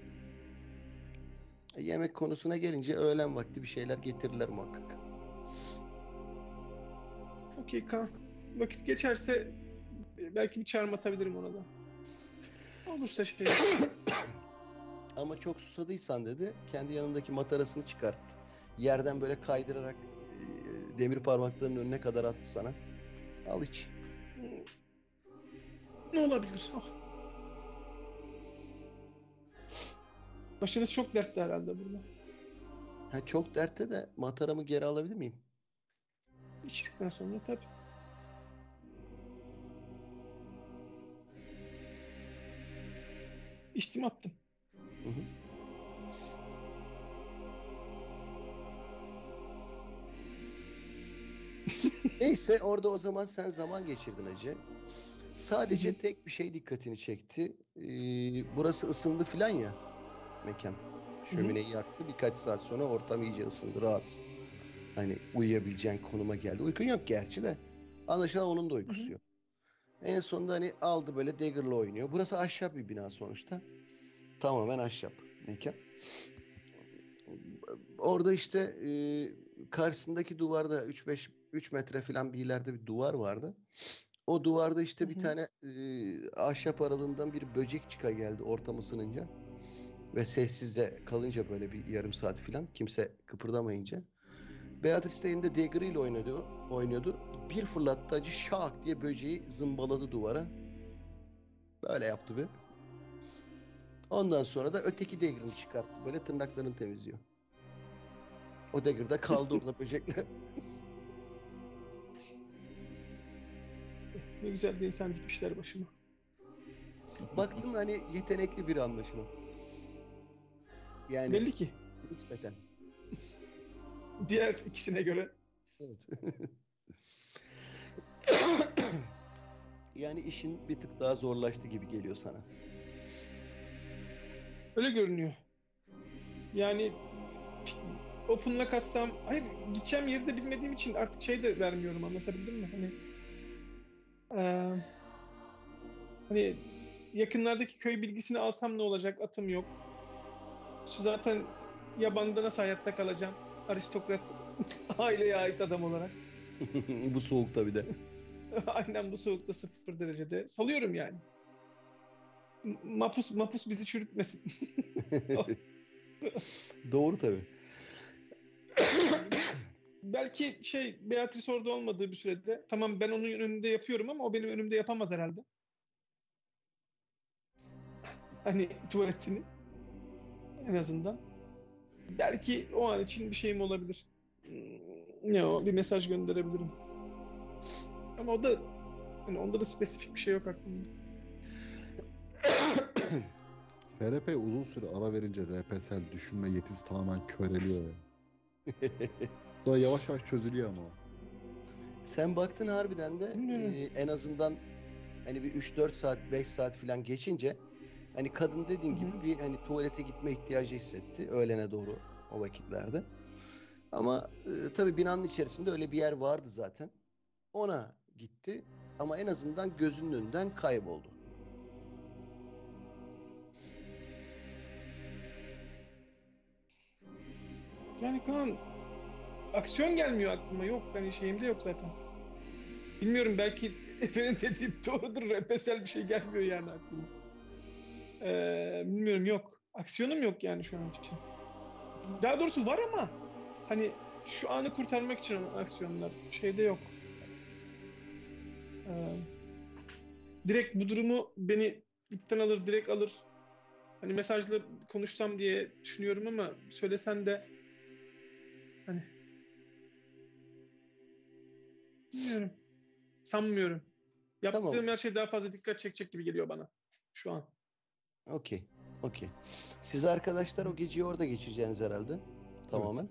E, Yemek konusuna gelince öğlen vakti bir şeyler getirirler muhakkak. Okey Kaan. Vakit geçerse e, belki bir çağrım atabilirim ona da. Olursa şey. Ama çok susadıysan dedi, kendi yanındaki matarasını çıkarttı. Yerden böyle kaydırarak e, demir parmaklarının önüne kadar attı sana. Al iç. Ne olabilir? Ah. Başınız çok dertte herhalde burada. Ha, çok dertte de mataramı geri alabilir miyim? İçtikten sonra tabii. İçtim attım. Hı hı. Neyse, orada o zaman sen zaman geçirdin hacı. Sadece Hı hı. tek bir şey dikkatini çekti. Ee, burası ısındı filan ya, mekan. Şömineyi yaktı. Birkaç saat sonra ortam iyice ısındı. Rahat. Hani uyuyabileceğin konuma geldi. Uykun yok gerçi de. Anlaşılan onun da Hı uykusu hı. yok. En sonunda hani aldı böyle dagger'la oynuyor. Burası ahşap bir bina sonuçta. Tamamen ahşap mekan. Orada işte e, karşısındaki duvarda üç beş üç metre falan bir ileride bir duvar vardı. O duvarda Hı işte bir hı. tane e, ahşap aralığından bir böcek çıka geldi ortam ısınınca. Ve sessiz de kalınca böyle bir yarım saat falan kimse kıpırdamayınca. Beatrice de elinde dagger'ıyla oynuyordu, oynuyordu. Bir fırlattı acı, şak diye böceği zımbaladı duvara. Böyle yaptı bir. Ondan sonra da öteki dagger'ını çıkarttı. Böyle tırnaklarını temizliyor. O dagger da kaldı orada böcekle. Ne güzel de insan dikmişler başıma. Baktın hani yetenekli biri anlaşılan. Yani Belli ki. nispeten. Diğer ikisine göre. Evet. Yani işin bir tık daha zorlaştı gibi geliyor sana. Öyle görünüyor. Yani Open'la katsam, hayır gideceğim yeri de bilmediğim için artık şey de vermiyorum, anlatabildim mi? Hani eee, hani yakınlardaki köy bilgisini alsam ne olacak? Atım yok. Şu zaten yabanda nasıl hayatta kalacağım? Aristokrat aileye ait adam olarak. Bu soğukta bir de. Aynen bu soğukta sıfır derecede. Salıyorum yani. M- Mapus, mapus bizi çürütmesin. Doğru tabii. Yani belki şey Beatrice orada olmadığı bir sürede tamam ben onun önünde yapıyorum ama o benim önümde yapamaz herhalde. Hani tuvaletini en azından. Belki o an için bir şeyim olabilir. Hmm, Ne o? Bir mesaj gönderebilirim. Ama o da hani onda da spesifik bir şey yok aklımda. F R P uzun süre ara verince R P S L düşünme yetisi tamamen köreliyor ya. Sonra yavaş yavaş çözülüyor ama. Sen baktın harbiden de Bilmiyorum. e, en azından hani bir üç dört saat beş saat falan geçince hani kadın Hı dediğin hı. gibi bir hani tuvalete gitme ihtiyacı hissetti öğlene doğru o vakitlerde. Ama e, tabii binanın içerisinde öyle bir yer vardı zaten. Ona gitti ama en azından gözünün önünden kayboldu. Yani Kaan aksiyon gelmiyor aklıma. Yok hani şeyimde yok zaten. Bilmiyorum belki Efe'nin dediği doğrudur. Repesel bir şey gelmiyor yani aklıma. Ee, bilmiyorum yok. Aksiyonum yok yani şu an için. Daha doğrusu var ama hani şu anı kurtarmak için olan aksiyonlar şeyde yok. Ee, direkt bu durumu beni ipten alır, direkt alır. Hani mesajla konuşsam diye düşünüyorum ama söylesen de hani bilmiyorum. Sanmıyorum. Tamam, Yaptığım her şey daha fazla dikkat çekecek gibi geliyor bana şu an. okey, okey. Siz arkadaşlar o geceyi orada geçireceğiniz herhalde. Tamamen.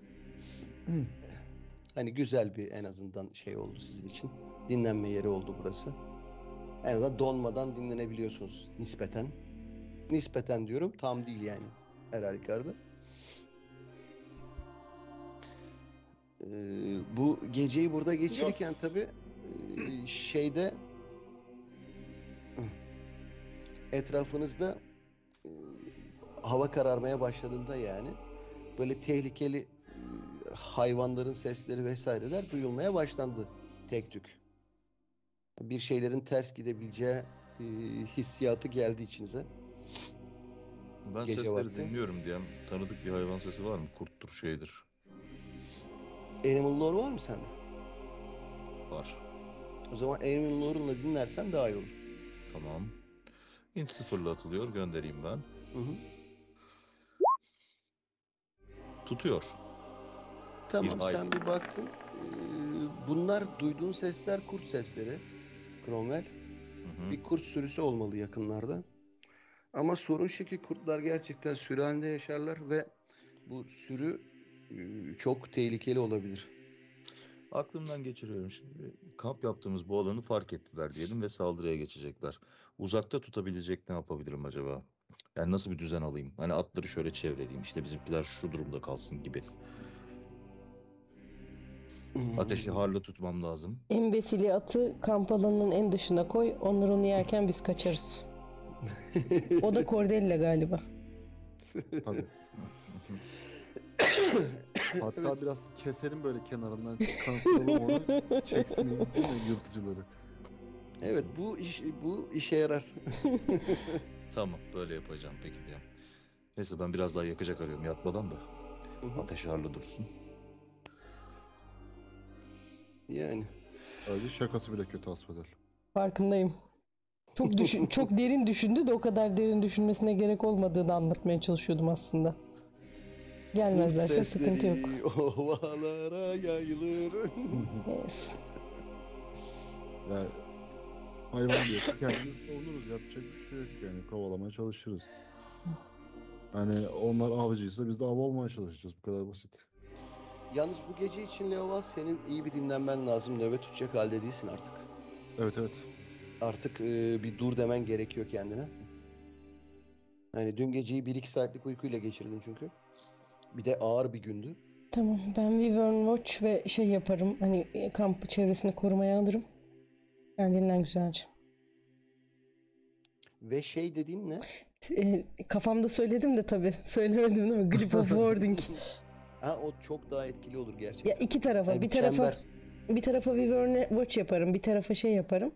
Hani güzel bir en azından şey oldu sizin için. Dinlenme yeri oldu burası. En azından donmadan dinlenebiliyorsunuz nispeten. Nispeten diyorum, tam değil yani her halükarda. Ee, bu geceyi burada Yok. geçirirken tabii e, şeyde etrafınızda e, hava kararmaya başladığında yani böyle tehlikeli e, hayvanların sesleri vesaireler duyulmaya başlandı tek tük. Bir şeylerin ters gidebileceği e, hissiyatı geldi içinize. Ben Gece sesleri vakti. dinliyorum diyem. Tanıdık bir hayvan sesi var mı? Kurttur, şeydir. Animal lore var mı sende? Var. O zaman Animal lore'unla dinlersen daha iyi olur. Tamam. İnç sıfırla atılıyor. Göndereyim ben. Hı hı. Tutuyor. Tamam, Bir ay. sen bir baktın. Ee, bunlar duyduğun sesler kurt sesleri. Cromwell. Hı hı. Bir kurt sürüsü olmalı yakınlarda. Ama sorun şu ki kurtlar gerçekten sürü halinde yaşarlar ve bu sürü e, çok tehlikeli olabilir. Aklımdan geçiriyorum şimdi. Kamp yaptığımız bu alanı fark ettiler diyelim ve saldırıya geçecekler. Uzakta tutabilecek ne yapabilirim acaba? Yani nasıl bir düzen alayım? Hani atları şöyle çevreleyeyim. İşte bizimkiler şu durumda kalsın gibi. Ateşi harlı tutmam lazım. Embesili atı kamp alanının en dışına koy. Onlar onu yerken biz kaçarız. O da Cordelia galiba. Tabii. Hatta Evet. biraz keselim böyle kenarından, kanıtlayalım onu. Çeksin değil mi yırtıcıları? Evet, bu iş bu işe yarar. Tamam, böyle yapacağım peki diye. Neyse ben biraz daha yakacak arıyorum yatmadan da. Hı hı. Ateş harlı dursun. Yani Sadece şakası bile kötü asfedel. Farkındayım. Çok düşün, çok derin düşündü de o kadar derin düşünmesine gerek olmadığını anlatmaya çalışıyordum aslında. kurt Gelmezlerse sıkıntı yok. sesleri ovalara yayılır. Yes. Yani hayvan diye kendimiz savunuruz. Yapacak bir şey yok yani. Kovalamaya çalışırız. Yani onlar avcıysa biz de av olmaya çalışacağız. Bu kadar basit. Yalnız bu gece için Leoval senin iyi bir dinlenmen lazım. Nöbet tutacak halde değilsin artık. Evet evet. Artık e, bir dur demen gerekiyor kendine. Yani dün geceyi bir iki saatlik uykuyla geçirdin çünkü. Bir de ağır bir gündü. Tamam, ben Wyvern Watch ve şey yaparım. Hani e, kamp çevresini korumaya alırım. Yani dinlen güzelce. Ve şey dediğin ne? E, kafamda söyledim de tabii. Söylemedim değil mi? Grip of Warding. Ha, o çok daha etkili olur gerçekten. Ya iki tarafa, Yani bir tarafa çember. bir tarafa Wyvern Watch yaparım, bir tarafa şey yaparım.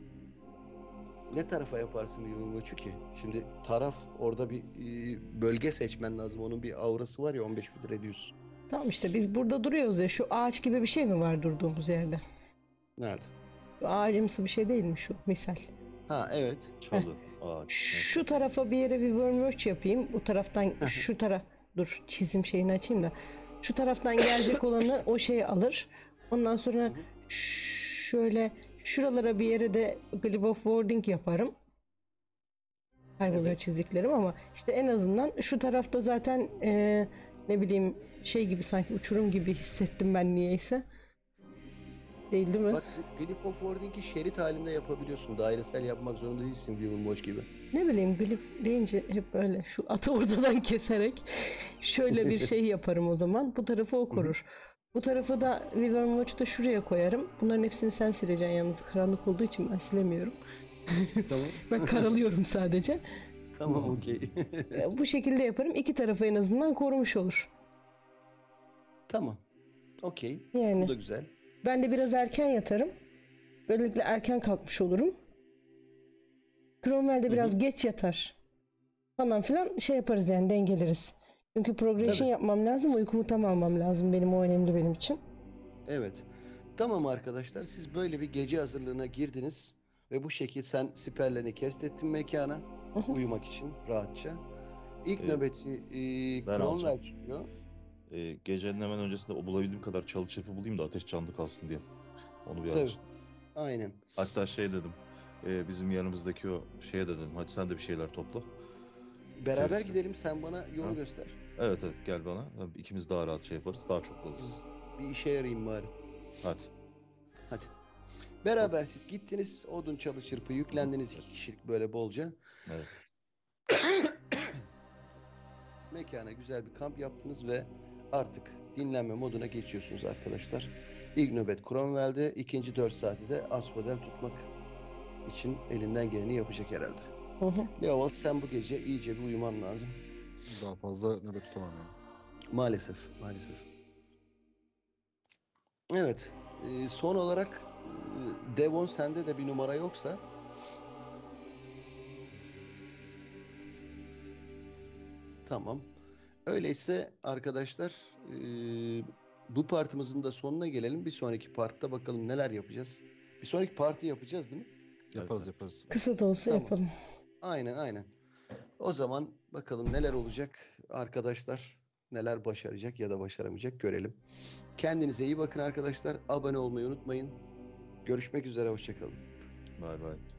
Ne tarafa yaparsın bir Yungoç'u ki? Şimdi taraf orada bir e, bölge seçmen lazım. Onun bir aurası var ya, on beş bit radius. Tamam işte biz burada duruyoruz ya. Şu ağaç gibi bir şey mi var durduğumuz yerde? Nerede? Şu ağacımsı bir şey değil mi şu misal? Ha evet. Çalı, ağaç. Şu tarafa bir yere bir Wyvern Watch yapayım. Bu taraftan şu taraf... Dur çizim şeyini açayım da. Şu taraftan gelecek olanı o şey alır. Ondan sonra şöyle şuralara bir yere de Glib of Warding yaparım. Kayboluyor Evet. çizdiklerim ama işte en azından şu tarafta zaten eee, ne bileyim şey gibi sanki uçurum gibi hissettim ben niyeyse. Değil değil mi? Bak, Glyph of Warding'i şerit halinde yapabiliyorsun. Dairesel yapmak zorunda değilsin Wyvern gibi. Ne bileyim glif deyince hep böyle şu atı ortadan keserek şöyle bir şey yaparım o zaman. Bu tarafı o korur. Bu tarafı da Wyvern Watch'u da şuraya koyarım. Bunların hepsini sen sileceksin yalnız. Karanlık olduğu için ben silemiyorum. Tamam. Ben karalıyorum sadece. Tamam, okey. E, Bu şekilde yaparım. İki tarafı en azından korumuş olur. Tamam. Okey. Yani. Bu da güzel. Ben de biraz erken yatarım. Böylelikle erken kalkmış olurum. Cromwell de biraz geç yatar. Falan filan şey yaparız yani dengeleriz. Çünkü progression Tabii. yapmam lazım. Uykumu tam almam lazım. Benim o önemli benim için. Evet. Tamam arkadaşlar, siz böyle bir gece hazırlığına girdiniz ve bu şekilde sen siperlerini kestettin mekana Hı hı. uyumak için rahatça. İlk Ee, nöbeti e, ben Cromwell alacağım. çıkıyor. Ee, gecenin hemen öncesinde o bulabildiğim kadar çalı çırpı bulayım da ateş canlı kalsın diye. Onu bir Tabii. alacağım. Aynen. Hatta şey dedim. e, bizim yanımızdaki o şeye de dedim. Hadi sen de bir şeyler topla. Beraber Serisi. gidelim, sen bana yol Ha. göster. Evet evet gel bana. İkimiz daha rahat şey yaparız. Daha çok buluruz. Bir işe yarayayım bari. Hadi. Hadi. Beraber siz gittiniz, odun çalı çırpı yüklendiniz iki kişilik böyle bolca. Evet. Mekana güzel bir kamp yaptınız ve artık dinlenme moduna geçiyorsunuz arkadaşlar. İlk nöbet Cromwell'de, ikinci dört saati de Asphodel tutmak için elinden geleni yapacak herhalde. Hı hı. Leoval, sen bu gece iyice bir uyuman lazım. Daha fazla nöbet tutamam yani. Maalesef, maalesef. Evet, e, son olarak e, Ee, Devon, sende de bir numara yoksa tamam. Öyleyse arkadaşlar, eee, bu partimizin de sonuna gelelim. Bir sonraki partta bakalım neler yapacağız. Bir sonraki parti yapacağız değil mi? Yaparız Evet. yaparız. Kısa da olsa Tamam. yapalım. Aynen aynen. O zaman bakalım neler olacak arkadaşlar. Neler başaracak ya da başaramayacak görelim. Kendinize iyi bakın arkadaşlar. Abone olmayı unutmayın. Görüşmek üzere. Hoşça kalın. Bay bay.